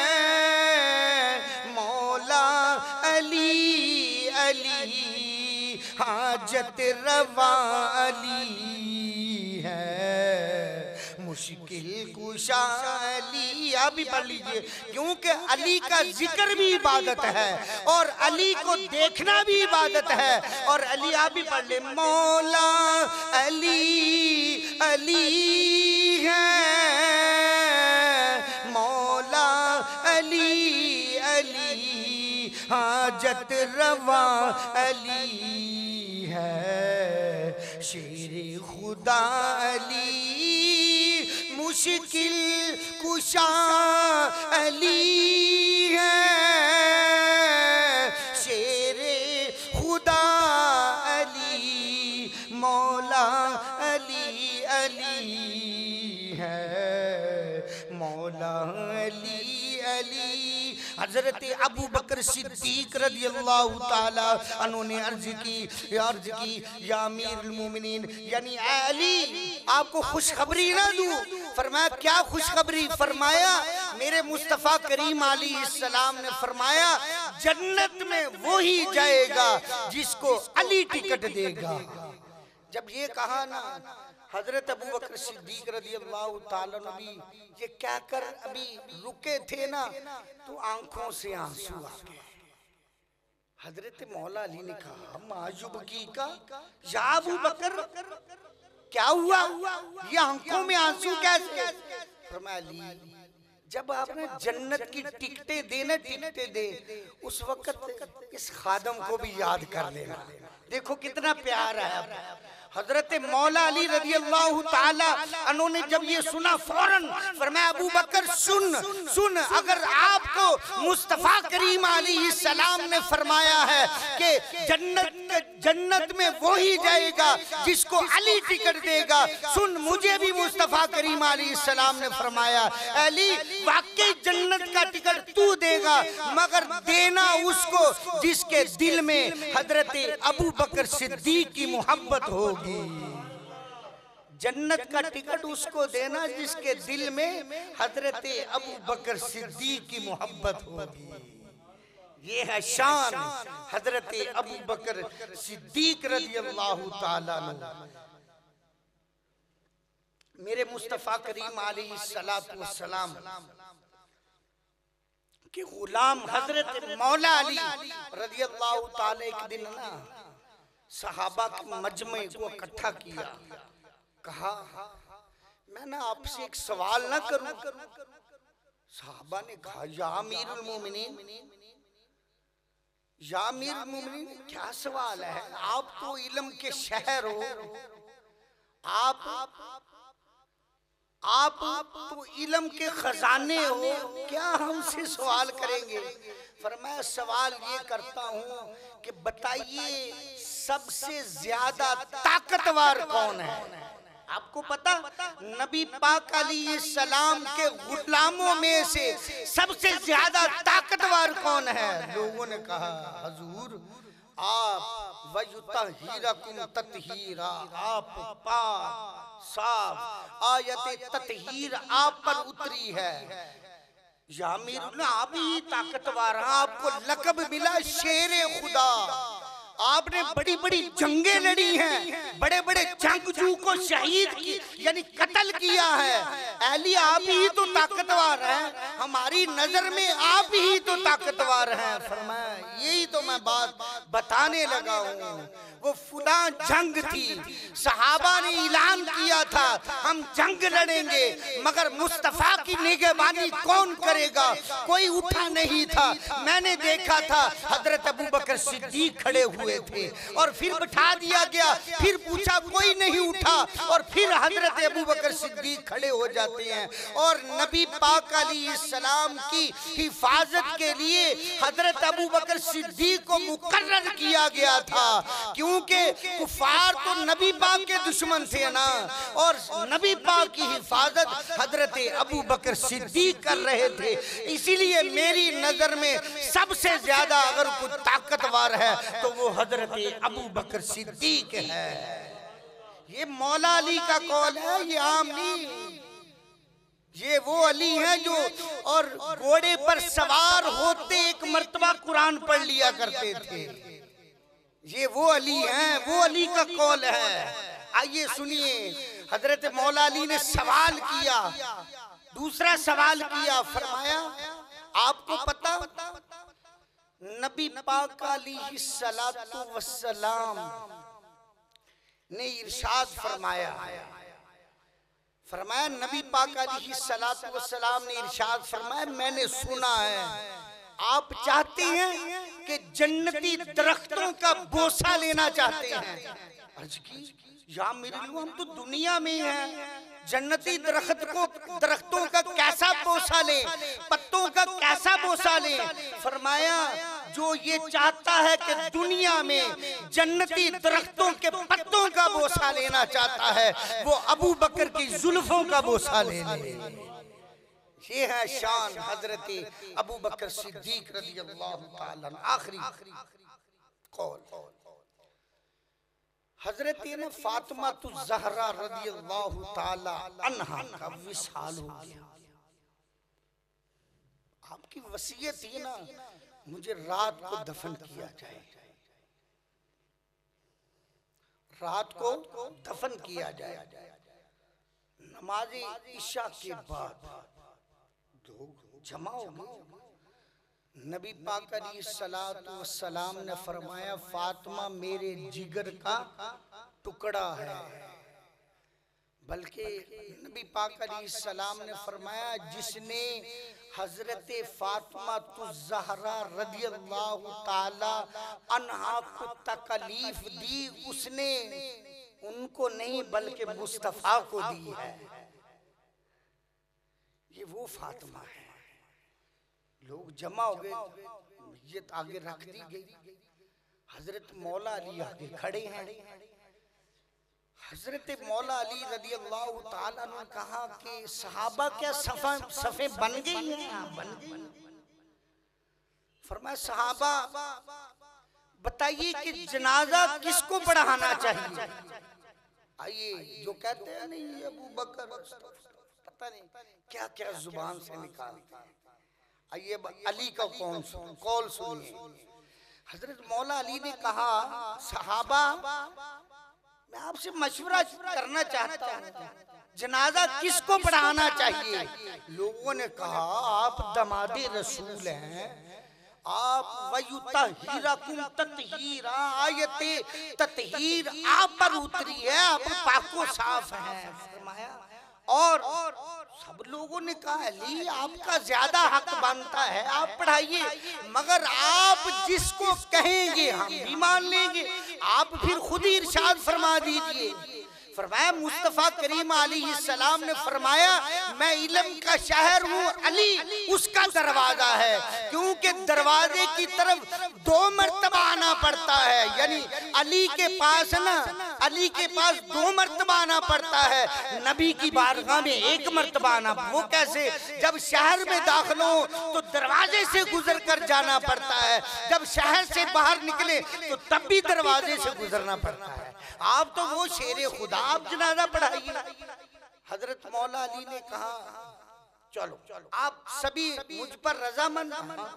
मौला अली अली, हाजत रवा अली है, मुश्किल कुशा अली। आप भी पढ़ लीजिए, क्योंकि अली का जिक्र भी इबादत है और अली को देखना भी इबादत है। और अली आप भी पढ़ ले, मौला अली अली है, मौला अली अली, हाजत रवा अली है, शेर खुदा अली, मुश्किल कुशा अली है, शेर खुदा अली, मौला अली अली है, मौला अली अली। हजरत अबू बकर सिद्दीक रदियल्लाहु ताला अन्हु ने अर्ज की, अर्ज की, या अमीरुल मोमिनीन, यानी अली आपको खुशखबरी ना दूं? फरमाया, क्या खुशखबरी? फरमाया, मेरे मुस्तफ़ा करीम अलैहिस्सलाम ने फरमाया, जन्नत में वो ही जाएगा जिसको अली टिकट देगा। जब ये कहा ना हजरत अबू बकर सिद्दीक रदियल्लाहु ताला अन्हु भी ये क्या कर अभी रुके थे ना, तो आंखों से आंसू आ गए। हजरत मौला अली ने कहा, माजुबकी का या अबू बकर, क्या हुआ? ये आंखों में आंसू कैसे? फरमाया, अली जब आपने जन्नत की टिकटें देने टिकटें दे, उस वक्त इस खादम को भी याद कर लेना। देखो कितना प्यार है। हजरत मौला अली रदियल्लाहु ताला अन्हु ने जब ये सुना, फौरन फरमाया, अबू बकर सुन सुन, अगर आपको मुस्तफ़ा करीम अलैहिस्सलाम ने फरमाया है कि जन्नत जन्नत में वो ही जाएगा जिसको अली टिकट देगा, सुन, मुझे भी मुस्तफ़ा करीम अलैहिस्सलाम ने फरमाया, अली वाकई जन्नत का टिकट तू देगा, मगर देना उसको जिसके दिल में हजरत अबू बकर सिद्दीक की मोहब्बत होगी। जन्नत का टिकट उसको देना जिसके दिल में हजरत अबू बकर सिद्दीक की मोहब्बत होगी। ये है शान हजरत अबू बकर सिद्दीक रदियल्लाहु ताला अन्हु। मेरे मुस्तफ़ा करीम अलैहिस्सलातु वस्सलाम के गुलाम हजरत मौला अली रदियल्लाहु ताला एक दिन ना सहाबा के मजमे को इकट्ठा किया, कहा, मैं ना आपसे एक सवाल ना करूं? सहाबा ने कहा, या अमीरुल मोमिनीन, या अमीरुल मोमिनीन, क्या सवाल है? आप तो इल्म के शहर हो, आप आप तो इल्म के खजाने हो, क्या हमसे सवाल करेंगे? फरमाया, सवाल ये करता हूँ कि बताइए सबसे ज्यादा ताकतवर कौन है? आपको पता नबी पाक अलैहिस्सलाम के गुलामों में से सबसे ज्यादा ताकतवर कौन है? लोगों ने कहा हुजूर आप वयुतहीरकुम ततहीरा, आप पाक साफ, आयत ततहीर आप पर उतरी है। या अमीरुल, आप ही ताकतवर, आपको लक़ब मिला शेरे खुदा, आपने बड़ी बड़ी जंगें लड़ी हैं, बड़े बड़े जंगजू को शहीद की यानी कत्ल किया है। अली आप ही तो ताकतवर हैं, हमारी नजर में आप ही तो ताकतवर हैं। फरमाया यही तो मैं बात बताने लगा हूँ। वो फुला जंग थी, सहाबा ने ऐलान किया था हम जंग लड़ेंगे, मगर मुस्तफा की निगहबानी कौन करेगा? कोई उठा नहीं था। मैंने देखा था हजरत अबू बकर सिद्दीक खड़े हुए थे और फिर बिठा दिया गया, फिर पूछा कोई नहीं उठा और फिर हजरत अबू बकर सिद्दीक खड़े हो जाते हैं। और नबी पाक अलैहिस्सलाम की हिफाजत के लिए हजरत अबू बकर सिद्दीक को मुकर्रर किया गया था, क्योंकि कुफार तो नबी पाक के दुश्मन थे ना, और नबी पाक की हिफाजत हजरत अबू बकर सिद्दीक कर रहे थे। इसीलिए मेरी नजर में सबसे ज्यादा अगर कोई ताकतवर है तो वो हजरत अबू बकर सिद्दीक है। ये मौला अली का कौल है, ये आम नहीं। ये वो अली हैं जो और घोड़े पर सवार होते एक मर्तबा कुरान पढ़ लिया करते थे। ये वो अली हैं, वो अली का कौल है। आइए सुनिए, हजरत मौला अली ने सवाल किया, दूसरा सवाल किया, फरमाया आपको पता नबी पाक अलैहिस्सलातु वस्सलाम ने इरशाद फरमाया, फरमाया नबी पाक अलैहिस्सलातु वस्सलाम ने इरशाद फरमाया, मैंने सुना है आप चाहते हैं कि जन्नती दरख्तों का बोसा लेना चाहते हैं। अर्ज की या मेरे लिए हम तो दुनिया में हैं, जन्नती दरख्त को दरख्तों का कैसा बोसा लें, पत्तों का कैसा बोसा लें? फरमाया जो ये चाहता है कि दुनिया में जन्नती दरख्तों के पत्तों का बोसा लेना चाहता है, वो अबू बकर की जुल्फों का बोसा ले ले। ये है शान हजरत अबू बकर सिद्दीक रज़ियल्लाहु ताला। आखिरी कौल हजरत ने फातिमा तु ज़हरा रज़ियल्लाहु ताला अन्हा का विसाल हो गया। आपकी वसीयत थी ना मुझे रात को दफन किया जाए, रात को दफन किया जाए। नमाज इशा के बाद लोग जमा हो गए। नबी पाक अलैहिस्सलातु वस्सलाम ने फरमाया फातिमा मेरे जिगर का टुकड़ा है। बल्कि नबी पाक अलैहिस्सलाम ने फरमाया जिसने हजरत फातिमा तु ज़हरा रज़ियल्लाहु ताला अन्हा को तकलीफ दी, उसने उनको नहीं बल्कि मुस्तफा को दी है। ये वो फातिमा है। लोग जमा हो गए, मैयत आगे रख दी गई, हजरत मौला अली आगे खड़े हैं। हजरत मौला अली रज़ियल्लाहु ताला ने कहा कि सहाबा क्या सफा सफे बन गई हैं? बन गई। फरमाया सहाबा बताइए कि जनाजा किसको पढ़ाना चाहिए? आइए जो कहते हैं नहीं अबू बकर, पता नहीं क्या क्या जुबान से निकालते हैं। आइए अली का कौन कौल सुनिए। हजरत मौला अली ने कहा सहाबा मैं आपसे मशवरा करना चाहता हूँ, जनाजा किसको पढ़ाना चाहिए? लोगों ने कहा आप दमादे रसूल हैं, आप वयुतहीरकुम ततहीरा, आयते ततहीर आप पर उतरी है, आप पाको साफ हैं। फरमाया और सब लोगों ने कहा अली आपका ज्यादा हक बनता है, आप पढ़ाइए, मगर आप जिसको कहेंगे हम भी मान लेंगे, आप फिर खुद ही इरशाद फरमा दीजिए। फरमाया मुस्तफा करीम अलैहिस्सलाम ने फरमाया मैं इल्म का शहर हूँ, अली उसका दरवाजा है, क्योंकि दरवाजे की तरफ दो मर्तबा आना पड़ता है। यानी अली के पास ना अली के पास दो मर्तबा आना पड़ता है, नबी की बारगाह में एक मर्तबा आना। वो कैसे? जब शहर में दाखिल हो तो दरवाजे से गुजर कर जाना पड़ता है, जब शहर से बाहर निकले तो तब भी दरवाजे से गुजरना पड़ता है। आप तो वो शेरे खुदा, आप जनाजा पढ़ाइए। हजरत मौला अली ने कहा चलो आप सभी मुझ पर रजामंद,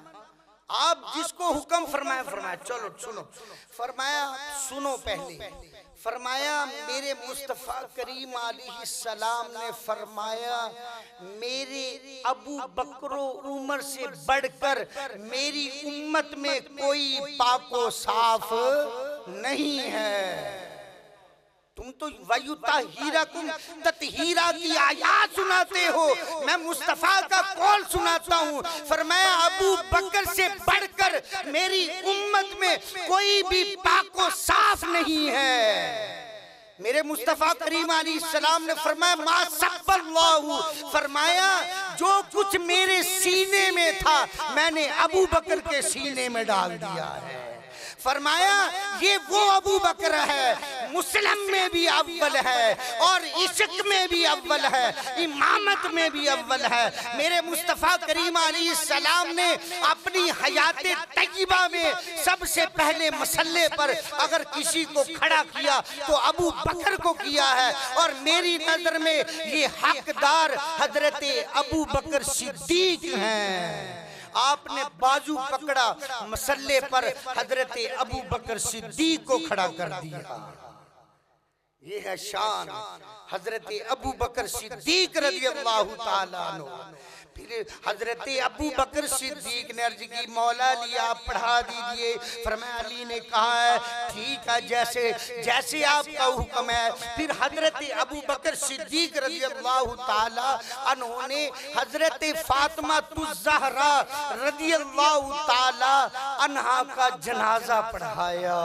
आप जिसको हुक्म फरमाया फरमाया चलो सुनो। फरमाया सुनो पहले, फरमाया मेरे मुस्तफा करीम अलैहिस्सलाम ने फरमाया मेरे अबू बकरो उमर से बढ़कर मेरी उम्मत में कोई पाको साफ नहीं है। तुम तो वयुता हीरा कुम ततहीरा की आयात सुनाते हो, मैं मुस्तफा का कौल सुनाता हूँ। फरमाया अबू बकर से बढ़कर मेरी उम्मत में कोई भी पाको साफ नहीं है। मेरे मुस्तफा करीम अलैहिस्सलाम ने फरमाया मा सब्बल्लाहु, फरमाया जो कुछ मेरे सीने में था मैंने अबू बकर के सीने में डाल दिया है। फरमाया ये वो अबू बकर है, मुस्लिम में भी अव्वल है और इश्क में भी अव्वल है, इमामत में भी अव्वल है। मेरे मुस्तफ़ा करीम अलैहिस्सलाम ने अपनी हयाते तय्यबा में सबसे पहले मसल्ले पर अगर किसी को खड़ा किया तो अबू बकर को किया है, और मेरी नजर में ये हकदार हजरत अबू बकर सिद्दीक हैं। आपने बाजू पकड़ा मसल्ले पर, हजरत अबू बकर सिद्दीक को खड़ा कर दिया। ये है शान हजरत अबू बकर सिद्दीक रज़ियल्लाहु ताला अन्हु। फिर हजरत अबू बकर सिद्दीक ने अर्ज की मौला अली आप पढ़ा दीजिए। फरमाया अली ने कहा है ठीक है, जैसे जैसे आपका हुक्म है। फिर हजरत अबू बकर सिद्दीक रज़ियल्लाहु ताला अन्हु ने हजरत फातिमा तुज़्ज़हरा रज़ियल्लाहु ताला अन्हा का जनाजा पढ़ाया।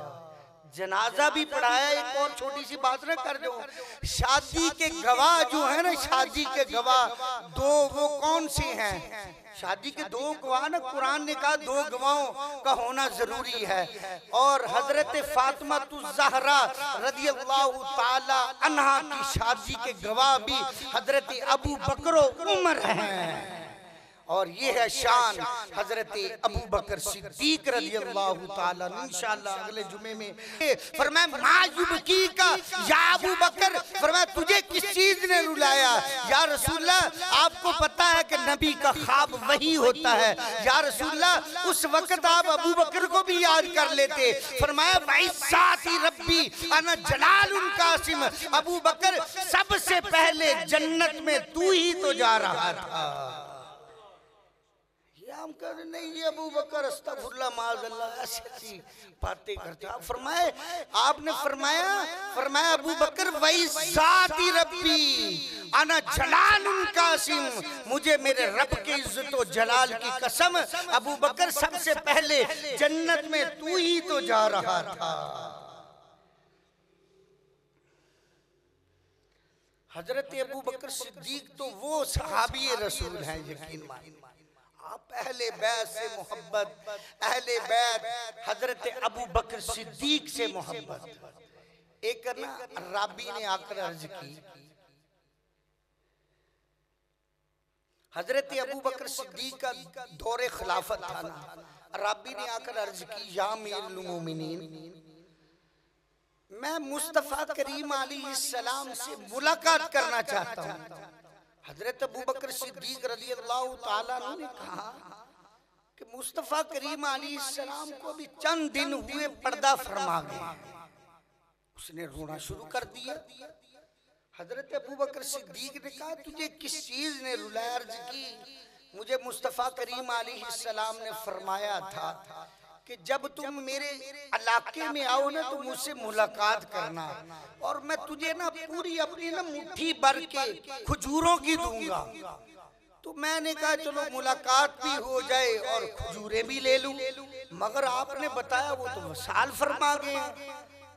जनाजा भी पढ़ाया। एक और छोटी सी बात ना कर दो, शादी के गवाह जो है ना, शादी के गवाह दो, वो कौन से हैं? शादी के दो गवाह ना, कुरान ने कहा दो गवाहों का होना जरूरी है। और हजरत फातिमा तुज़्ज़हरा रज़ियल्लाहु ताला अन्हा की शादी के गवाह भी हजरत अबू बकर उमर हैं। और ये है शान हजरत अबू बकर सिद्दीक रज़ियल्लाहु ताला। इंशाअल्लाह अगले जुमे में फरमाया मायुबकी का या अबू बकर, फरमाया तुझे किस चीज ने रुलाया? या रसूलल्लाह आपको पता है कि नबी का ख्वाब वही होता है। या रसूलल्लाह उस वक्त आप अबू बकर को भी याद कर लेते। फरमाया वइस्साती रब्बी अना जलालुल कासिम, अबू बकर सबसे पहले जन्नत में तू ही तो जा रहा था। हम कह रहे नहीं ये अबू बकर अस्तगफुरुल्लाह माज़अल्लाह ऐसी बातें करते। आप फरमाए आपने फरमाया फरमाया अबू बकर वइस्साती रब्बी अना जलालुल कासिम, मुझे मेरे रब के इज्जत व जलाल की कसम अबू बकर सबसे पहले जन्नत में तू ही तो जा रहा था। हजरत अबू बकर सिद्दीक तो वो सहाबी रसूल हैं, यकीन मानिए। आप अहले बैत से मोहब्बत, अहले बैत हजरत अबू बकर सिद्दीक से मोहब्बत। एक ना राबी ने आकर अर्ज की, हजरत अबू बकर सिद्दीक का दौरे खिलाफत था ना, राबी ने आकर अर्ज की या अमीरुल मोमिनीन, मैं मुस्तफा करीम अलैहिस्सलाम से मुलाकात करना चाहता हूँ। हजरत अबू बकर सिद्दीक रज़ियल्लाहु ताला अन्हु ने कहा कि मुस्तफा करीम अलैहिस्सलाम को भी चंद दिन हुए पर्दा फरमा गए। उसने रोना शुरू कर दिया। हजरत अबू बकर सिद्दीक ने कहा तुझे किस चीज ने रुलाया? अर्ज की मुझे मुस्तफा करीम अलैहिस्सलाम ने फरमाया था कि जब तुम मेरे इलाके में आओ ना तो मुझसे मुलाकात करना, और मैं तुझे ना पूरी अपनी ना मुट्ठी भर के खजूरों की दूंगा। तो मैंने कहा चलो मुलाकात भी हो जाए और खजूरें भी ले लूं, मगर आपने बताया वो तो वसाल फरमा गए हैं।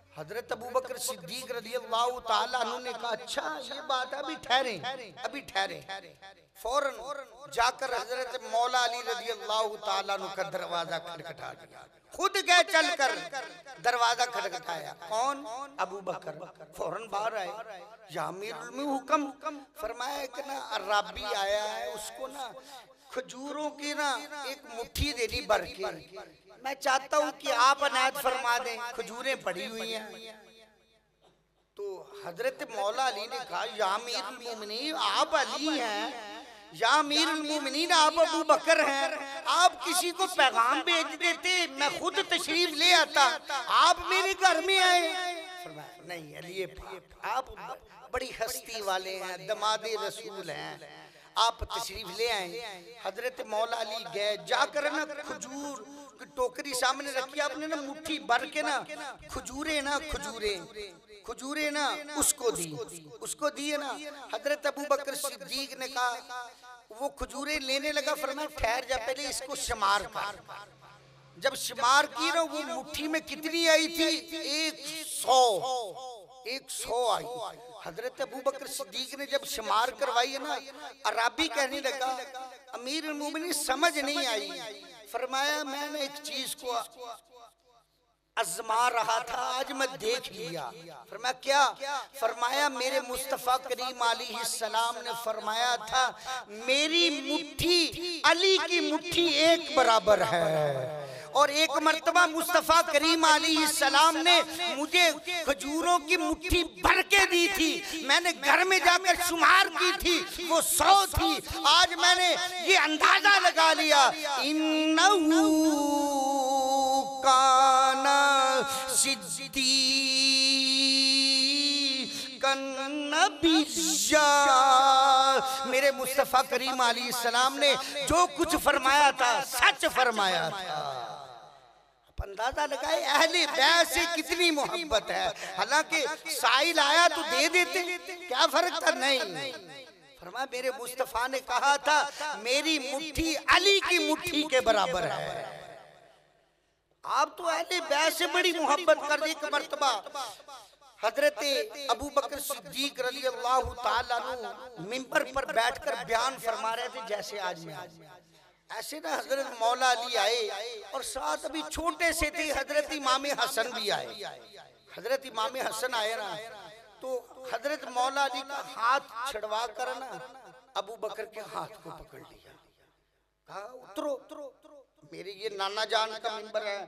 हजरत अबू बकर सिद्दीक रज़ियल्लाहु ताला अन्हु ने कहा अच्छा ये बात है, अभी ठहरे अभी ठहरे। फौरन जाकर हजरत मौला अली रज़ियल्लाहु ताला अन्हु का दरवाजा खटखटा दिया, खुद गए चलकर दरवाजा खटखटाया। कौन? अबू बकर। फौरन बाहर आए, या अमीरुल हुक्म, फरमाया कि ना अराबी आया है, उसको ना खजूरों की ना एक मुट्ठी देनी भर के, मैं चाहता हूं कि आप अनायत फरमा दें, खजूरें पड़ी हुई हैं। तो हजरत मौला अली ने कहा या अमीरुल मोमिनीन आप अली हैं, या अमीरुल मोमिनीन आप अबू बकर हैं, आप किसी को पैगाम भेज देते, मैं खुद तशरीफ ले आता, आप मेरे घर में आए। फरमाया नहीं अली आप बड़ी हस्ती वाले हैं, दमादे रसूल हैं, आप तशरीफ ले आए। हजरत मौला अली गए, जाकर ना खजूर की टोकरी सामने रखी, आपने ना मुट्ठी भर के ना खजूरे ना खजूरे खजूरे ना उसको दी, उसको दिए ना। हजरत अबू बकर सिद्दीक ने कहा, वो खजूरे लेने लगा, फरमाया ठहर जा पहले इसको शुमार कर। जब शुमार की ना वो मुट्ठी में कितनी आई थी? एक सौ एक सौ आई। हजरत अबू बकर सिद्दीक ने जब शुमार करवाई है ना, अराबी कहने लगा अमीरुल मोमिनीन समझ नहीं आई। फरमाया मैंने एक चीज को आजमा रहा था, आज मैं देख लिया। फरमाया क्या? फरमाया मेरे मुस्तफा करीम अलैहिस्सलाम ने फरमाया था मेरी मुट्ठी अली की मुट्ठी एक बराबर है। और एक मर्तबा मुस्तफा करीम अलैहिस्सलाम ने मुझे खजूरों की मुट्ठी भर के दी थी, मैंने घर में जाकर शुमार की थी, वो सौ थी। आज मैंने ये अंदाजा लगा लिया इन्नहु काना सिद्दीकन नबिय्या। मेरे मुस्तफा करीम अलैहिस्सलाम ने जो कुछ फरमाया था सच फरमाया था। अंदाजा लगाए अहले बैत से कितनी मोहब्बत है। हालांकि साइल आया तो दे देते, क्या फर्क था? नहीं, फरमाया मेरे मुस्तफा ने कहा था मेरी मुट्ठी अली की मुट्ठी के बराबर है। आप तो अहले बैत से बड़ी मोहब्बत कर दी। एक मर्तबा हजरत अबू बकर सिद्दीक रज़ियल्लाहु ताला अन्हु मिंबर पर बैठकर बयान फरमा रहे थे जैसे आज मैं ऐसे ना हजरत मौला अली आए और साथ अभी छोटे से थे हजरत इमाम हसन भी आए। हजरत इमाम हसन आए ना तो हजरत मौला अली का हाथ छड़वा कर ना अबू बकर के हाथ को पकड़ लिया, कहा उतरो उतरो, मेरे ये नाना जान का मिंबर है,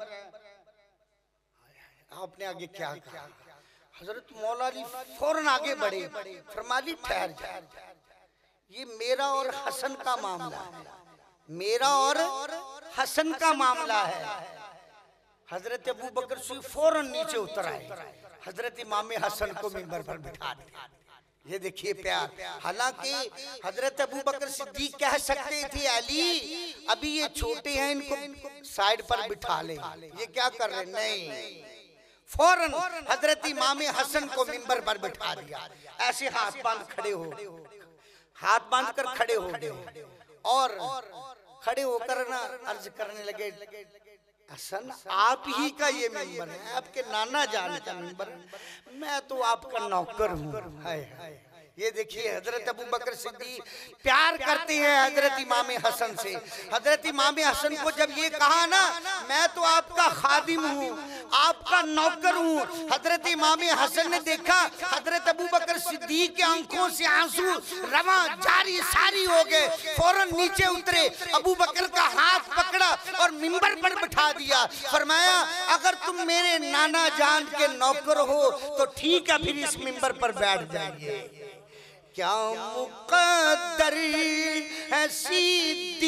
आपने आगे क्या कहा? हजरत मौला अली फौरन आगे बढ़े, फरमाली ठहर जा, ये मेरा और हसन का मामला है, मेरा और हसन का मामला है। हजरत अबू बकर फौरन नीचे उतर आए, हजरत इमाम हसन को मिंबर पर बिठा दिया। ये देखिए प्यार। हालांकि हजरत अबू बकर सिद्दीक कह सकते थे अली अभी ये छोटे हैं, इनको साइड पर बिठा ले, ये क्या कर रहे? नहीं, फौरन हजरत इमाम हसन को मिंबर पर बिठा दिया। ऐसे हाथ बांध खड़े हो, हाथ बांध कर खड़े हो गए और खड़े होकर ना अर्ज करने लगे हसन आप ही का ये मिंबर है, आपके नाना जान का मिंबर है, मैं तो आपका नौकर हूँ। हाय हाय, ये देखिए हजरत अबू बकर सिद्दीक प्यार करते हैं हजरत इमाम हसन से। हजरत इमाम हसन को जब ये कहा ना मैं तो आपका खादिम हूँ, आपका नौकर हूँ, हजरत इमाम हसन ने देखा हजरत अबू बकर सिद्दीक के आंखों से आंसू रवा जारी सारी हो गए, फौरन नीचे उतरे, अबू बकर का हाथ पकड़ा और मिंबर पर बिठा दिया। फरमाया अगर तुम मेरे नाना जान के नौकर हो तो ठीक है, फिर इस मिंबर पर बैठ जाइए। क्या मुक़द्दर है सिद्दीक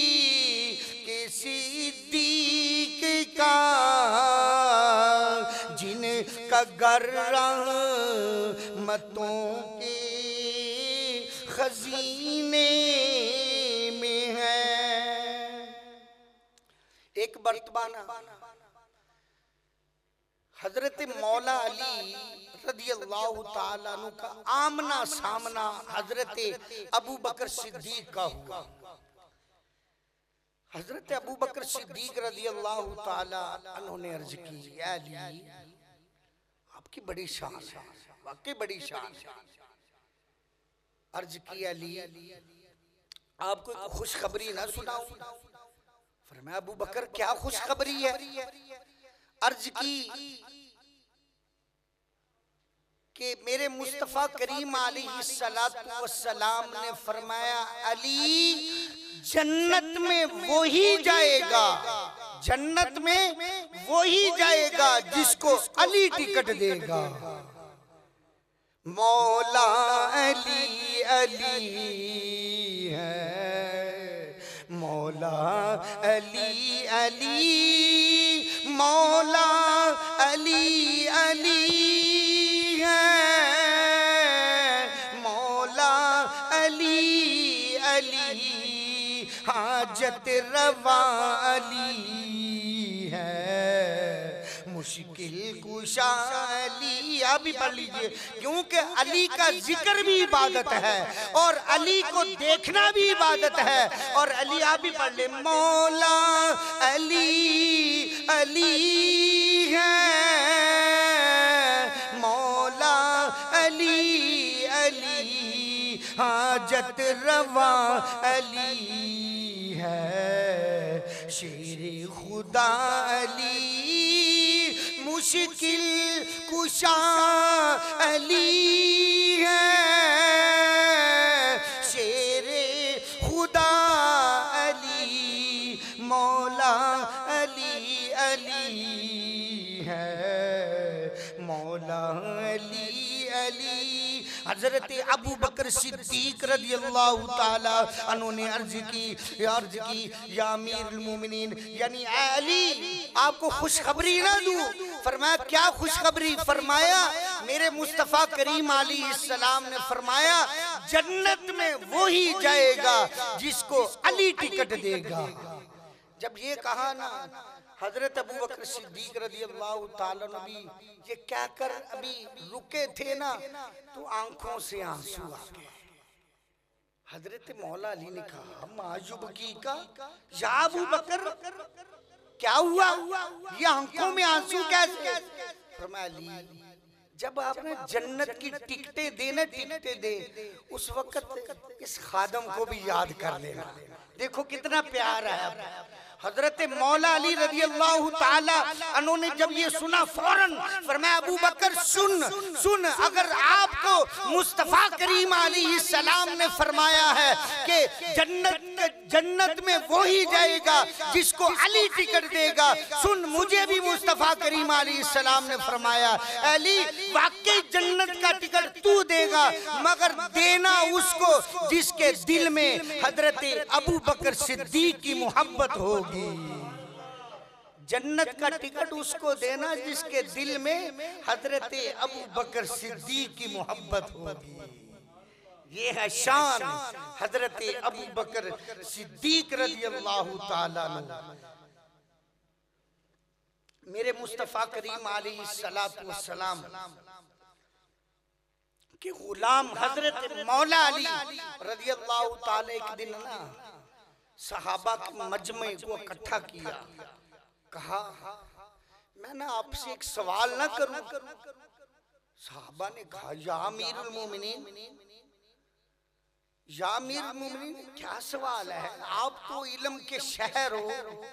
सिद्दीक का जिनका घर रहमतों के खजीने में है। एक बर्तबाना हजरत मौला अली रज़ियल्लाहु ताला अन्हु का आमना सामना हजरत अबू बकर सिद्दीक का हुआ। हजरत अबू बकर सिद्दीक रज़ियल्लाहु ताला अन्हु ने अर्ज की अली आपकी बड़ी शान है, वाकई बड़ी शान है। अर्ज की अली आपको एक खुशखबरी ना सुनाऊं? फरमाया अबू बकर क्या खुशखबरी है? अर्ज की कि मेरे मुस्तफा करीम अलैहिस्सलातु वस्सलाम ने फरमाया अली जन्नत में वो ही जाएगा, जन्नत में वो ही जाएगा जिसको अली टिकट देगा। मौला अली अली है, मौला अली अली, मौला अली अली है, मौला अली अली, हाजत रवा अली है, मुश्किल कुशा अली। आप भी पढ़ लीजिए, क्योंकि अली का जिक्र भी इबादत है और अली को देखना भी इबादत है। और अली आप भी पढ़ ले, मौला अली अली है, मौला अली अली, हाजत रवा अली है, शेरे खुदा अली, मुश्किल कुशा अली है, शेरे खुदा अली, मौला अली अली है, मौला अली अली। हजरत अबू बकर सिद्दीक रज़ी अल्लाह ताला अन्हु ने अर्ज की, अर्ज की या अमीरुल मोमिनीन, यानी अली आपको खुशखबरी ना दूं? फरमाया क्या खुशखबरी? फरमाया मेरे मुस्तफ़ा करीम अलैहिस्सलाम ने फरमाया जन्नत में वो ही जाएगा जिसको अली टिकट देगा। जब ये कहा ना हजरत अबू बकर सिद्दीक रज़ी अल्लाह ताला नबी ये क्या कर अभी रुके थे ना, तो आंखों से आंसू आ गए। हजरत मौला अली ने कहा माजुब की का या अबू बकर क्या हुआ, ये आंखों में आंसू कैसे? फरमाया अली जब आपने जन्नत की टिकटें देना, टिकटें दे उस वक्त इस खादम को भी याद कर लेना। देखो कितना प्यार है। हजरत मौला अली रज़ी अल्लाह ताला अन्हु ने जब ये सुना फौरन फरमाया अबू बकर सुन सुन, अगर आपको मुस्तफ़ा करीम अलैहिस्सलाम ने फरमाया है कि जन्नत जन्नत में वो ही जाएगा जिसको अली टिकट देगा, सुन मुझे भी मुस्तफ़ा करीम अलैहिस्सलाम ने फरमाया अली वाकई जन्नत का टिकट तू देगा, मगर देना उसको जिसके दिल में हजरत अबू बकर सिद्दीक की मोहब्बत होगी। जन्नत का टिकट उसको देना जिसके दिल में हजरत अबू बकर सिद्दीक की मोहब्बत होगी। ये है शान हजरत अबू बकर सिद्दीक रज़ी अल्लाह ताला अन्हु। मेरे मुस्तफ़ा करीम अलैहिस्सलातु वस्सलाम के गुलाम हजरत मौला अली रज़ी अल्लाह ताला एक दिन ना सहाबा के मजमे को इकट्ठा किया, कहा मैं ना आपसे एक सवाल ना करूं? सहाबा ने कहा या अमीरुल मोमिनीन, या अमीरुल मोमिनीन क्या सवाल है? आप तो इल्म के शहर हो,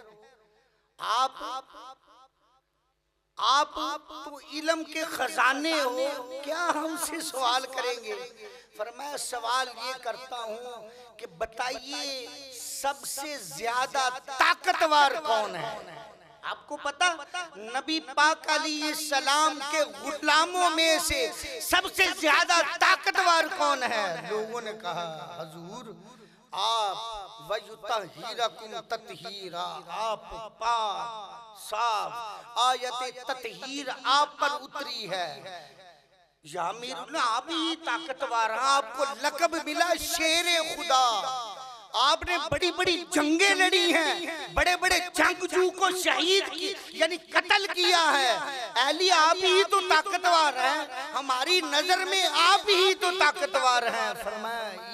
आप आप तो इल्म के खजाने हो, क्या हमसे सवाल करेंगे? फरमाया सवाल ये करता हूँ कि बताइए सबसे ज्यादा ताकतवर कौन है? आपको पता नबी पाक अलैहिस्सलाम के गुलामों में से सबसे ज्यादा ताकतवर कौन है? लोगों ने कहा हजूर आप वयुतहीरकुम ततहीरा, आप पाक साफ आयत ततहीर आप पर उतरी है। या अमीरुल्लाह आप ही ताकतवर, आपको लक़ब मिला शेरे खुदा, आपने बड़ी बड़ी जंगें लड़ी हैं, बड़े बड़े जंगजू को शहीद की यानी कत्ल किया है। अली आप ही तो ताकतवर हैं, हमारी नजर में आप ही तो ताकतवर हैं। फरमाया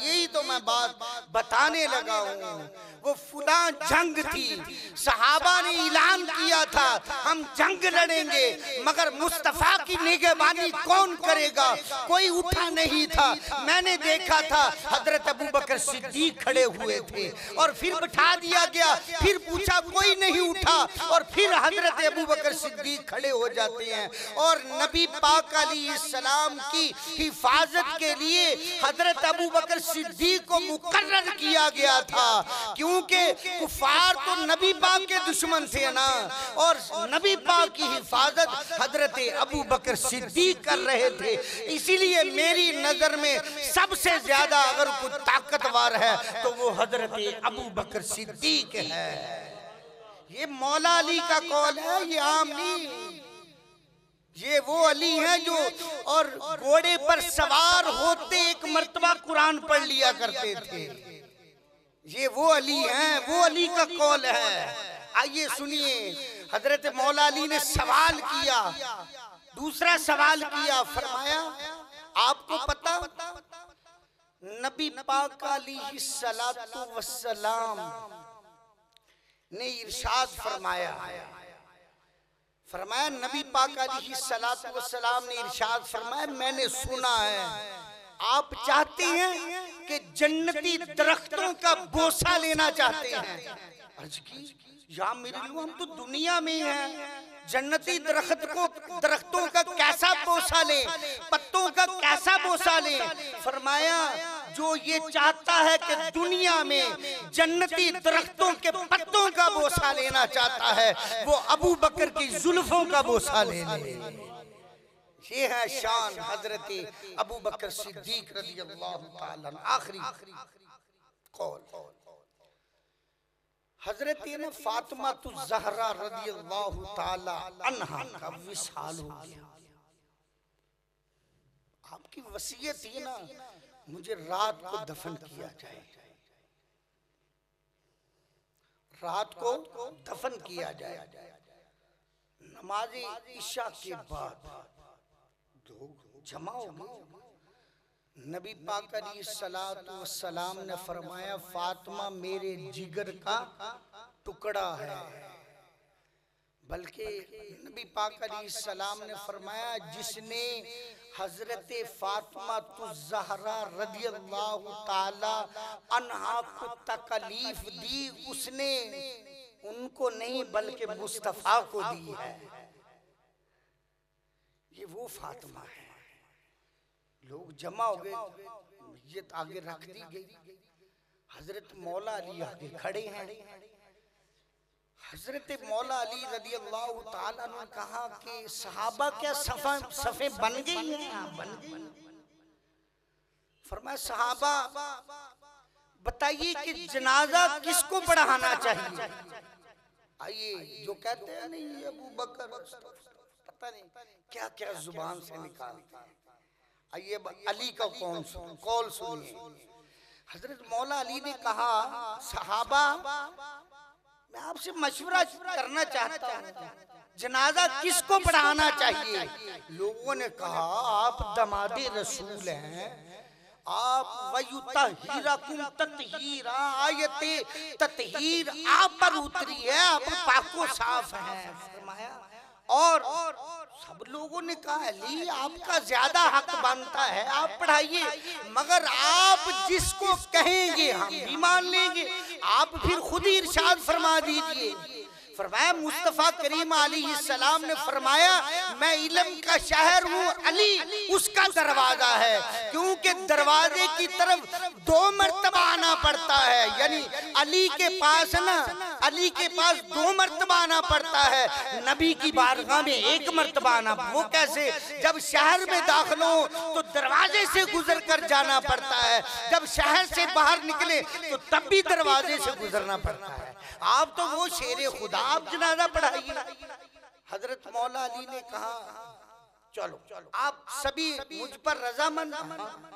यही तो मैं बात बताने लगा हूँ। वो फुला जंग थी, सहाबा ने ऐलान किया था हम जंग लड़ेंगे, मगर मुस्तफा की निगहबानी कौन करेगा, कोई उठा नहीं था। मैंने देखा था हजरत अबू बकर सिद्दीक खड़े हुए थे और फिर बिठा दिया गया, फिर पूछा कोई नहीं उठा और फिर हजरत अबू बकर सिद्दीक खड़े हो जाते हैं। और नबी पाक अलैहिस्सलाम की हिफाजत के लिए हजरत अबू बकर सिद्दीक को मुकर्रर किया गया था, क्योंकि कुफार तो नबी पाक के दुश्मन थे ना, और नबी पाक की हिफाजत हजरत अबू बकर सिद्दीक कर रहे थे। इसीलिए मेरी नजर में सबसे ज्यादा अगर कोई ताकतवर है तो वो हजरत अबू बकर सिद्दीक है। ये मौला अली का कौल है, ये आम नहीं। ये वो अली हैं जो और घोड़े पर सवार होते एक मर्तबा कुरान पढ़ लिया करते थे। ये वो अली हैं, वो अली का कौल है। आइए सुनिए, हजरत मौला अली ने सवाल किया, दूसरा सवाल किया, फरमाया आपको पता नबी पाक अलैहिस्सलातु वस्सलाम ने इरशाद फरमाया फरमाया नबी पाक अलैहिस्सलातु वस्सलाम ने इरशाद फरमाया, मैंने सुना है आप चाहते हैं कि जन्नती दरख्तों का बोसा लेना चाहते हैं। अर्ज की या मेरे लिए, हम तो दुनिया में हैं, जन्नती दरख्त को दरख्तों का कैसा बोसा ले, पत्तों का कैसा बोसा ले। फरमाया जो ये चाहता है कि दुनिया में जन्नती दरख्तों के पत्तों का बोसा लेना चाहता है, वो अबू बकर की जुल्फों का बोसा ले ले। ये है शान हजरत अबू बकर सिद्दीक रज़ियल्लाहु ताला अन्हु। आखिरी कौल हजरत ने फातिमा तु ज़हरा रज़ियल्लाहु ताला अन्हा का विसाल हो गया। आपकी वसीयत थी ना मुझे रात को दफन किया जाए, रात को दफन किया जाए, नमाज इशा के बाद लोग जमा हो गए। नबी पाक अलैहिस्सलातु वस्सलाम ने फरमाया फातिमा मेरे जिगर का टुकड़ा है, बल्कि नबी पाक अलैहिस्सलाम ने फरमाया जिसने हजरत फातिमा तु ज़हरा रज़ियल्लाहु ताला अन्हा को तकलीफ दी, उसने उनको नहीं बल्कि मुस्तफा को दी है। ये वो फातिमा है। लोग जमा हो गए, मैयत आगे रख दी गई, हजरत मौला अली आगे खड़े हैं। हजरत मौला अली रज़ियल्लाहु ताला ने कहा कि सहाबा क्या सफा सफे बन गई हैं? बन गई। फरमाया सहाबा बताइए कि जनाजा किसको पढ़ाना चाहिए। आइए जो कहते हैं नहीं अबू बकर, पता नहीं क्या क्या जुबान से निकालते हैं। आइए अली का कौन कौल सुनिए। हजरत मौला अली ने कहा सहाबा मैं आपसे मशवरा करना चाहता हूँ, जनाजा किसको पढ़ाना चाहिए। लोगों ने कहा आप दमादे रसूल हैं, आप वयुतहीरकुम ततहीरा, आयते ततहीर आप पर उतरी है, आप पाको साफ हैं। फरमाया और सब लोगों ने कहा अली आपका ज्यादा हक बनता है, आप पढ़ाइए, मगर आप जिसको कहेंगे हम भी मान लेंगे, आप फिर खुद ही इरशाद फरमा दीजिए। फरमाया मुस्तफा करीम अलैहिस्सलाम ने फरमाया मैं इल्म का शहर हूँ, अली उसका दरवाजा है, क्योंकि दरवाजे की तरफ दो मर्तबा आना पड़ता है। यानी अली के पास ना अली के पास दो मर्तबा आना पड़ता है, नबी की बारगाह में एक मर्तबा आना। वो कैसे? जब शहर में दाखिल हो तो दरवाजे से गुजर कर जाना पड़ता है, जब शहर से बाहर निकले तो तब भी दरवाजे से गुजरना पड़ता है। आप तो वो शेरे खुदा, आप जनाजा पढ़ाइए। हजरत मौला अली ने कहा चलो आप सभी मुझ पर रजामंद हैं,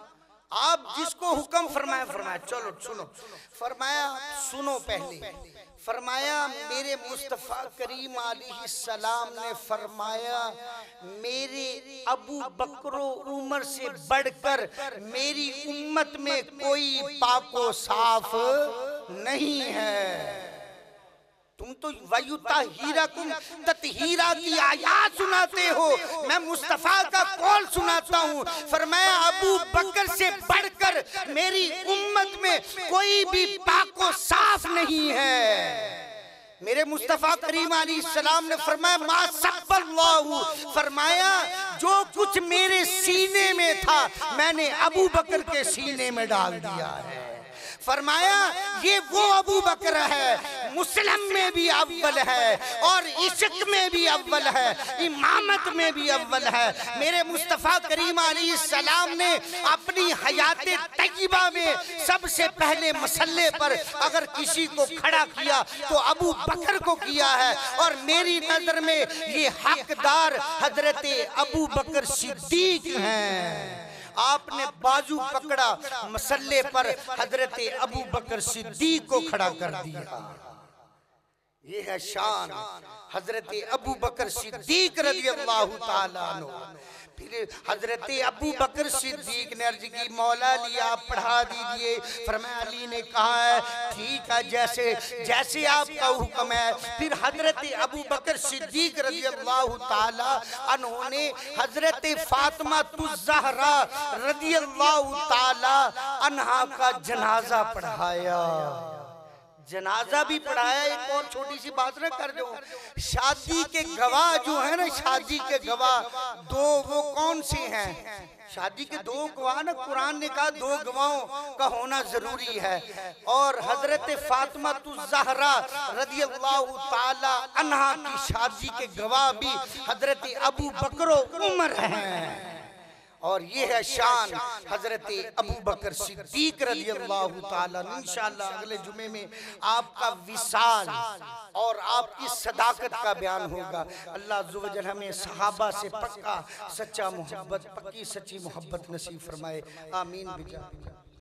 आप जिसको हुक्म फरमाया फरमाया चलो सुनो, फरमाया सुनो पहले, फरमाया मेरे मुस्तफ़ा करीम अलैहिस्सलाम ने फरमाया मेरे अबू बकरो उमर से बढ़कर मेरी उम्मत में कोई पाको साफ नहीं है। तुम तो वयुता हीरा कुम ततहीरा की आयात सुनाते हो, मैं मुस्तफा का कौल सुनाता हूँ। फरमाया अबू बकर से बढ़कर मेरी उम्मत में कोई भी पाको साफ नहीं है। मेरे मुस्तफा करीम अलैहिस्सलाम ने फरमाया मा सब्बल्लाहु, फरमाया जो कुछ मेरे सीने में था मैंने अबू बकर के सीने में डाल दिया है। फरमाया ये वो अबू बकर है, मुस्लिम में भी अव्वल है और इश्क में भी अव्वल है, इमामत में भी अव्वल है। मेरे मुस्तफ़ा करीम अलैहिस्सलाम ने अपनी हयाते तय्यबा में सबसे पहले मसल्ले पर अगर किसी को खड़ा किया तो अबू बकर को किया है, और मेरी नजर में ये हकदार हजरत अबू बकर सिद्दीक हैं। आपने बाजू पकड़ा मसल्ले पर, हजरत अबू बकर सिद्दीक को खड़ा कर दिया। ये है शान हजरत अबू बकर सिद्दीक रज़ियल्लाहु ताला अन्हु। फिर हजरत अबू बकर सिद्दीक ने अर्ज की मौला लिया पढ़ा दीजिए। फरमाया अली ने कहा है ठीक है जैसे जैसे आपका हुक्म है। फिर हजरत अबू बकर सिद्दीक रज़ियल्लाहु ताला अन्हु ने हजरत फातिमा तुज़्ज़हरा रज़ियल्लाहु ताला अन्हा का जनाजा पढ़ाया, जनाजा भी पढ़ाया। एक और छोटी सी बात ना कर दो, शादी के गवाह जो है ना, शादी के गवाह दो, वो कौन से हैं? शादी के दो गवाह ना, कुरान ने कहा दो गवाहों का होना जरूरी है, और हजरत फातिमा तुज़्ज़हरा रज़ियल्लाहु ताला अन्हा की शादी के गवाह भी हजरत अबू बकर उमर हैं। और ये है शान हजरत अबू बकर सिद्दीक रज़ियल्लाहु ताला। इंशाअल्लाह अगले जुमे में आपका विसाल और आपकी सदाकत का बयान होगा। अल्लाह अज़्ज़ व जल हमें सहाबा से पक्का सच्चा मोहब्बत, पक्की सच्ची मोहब्बत नसीब फरमाए। आमीन बिजा।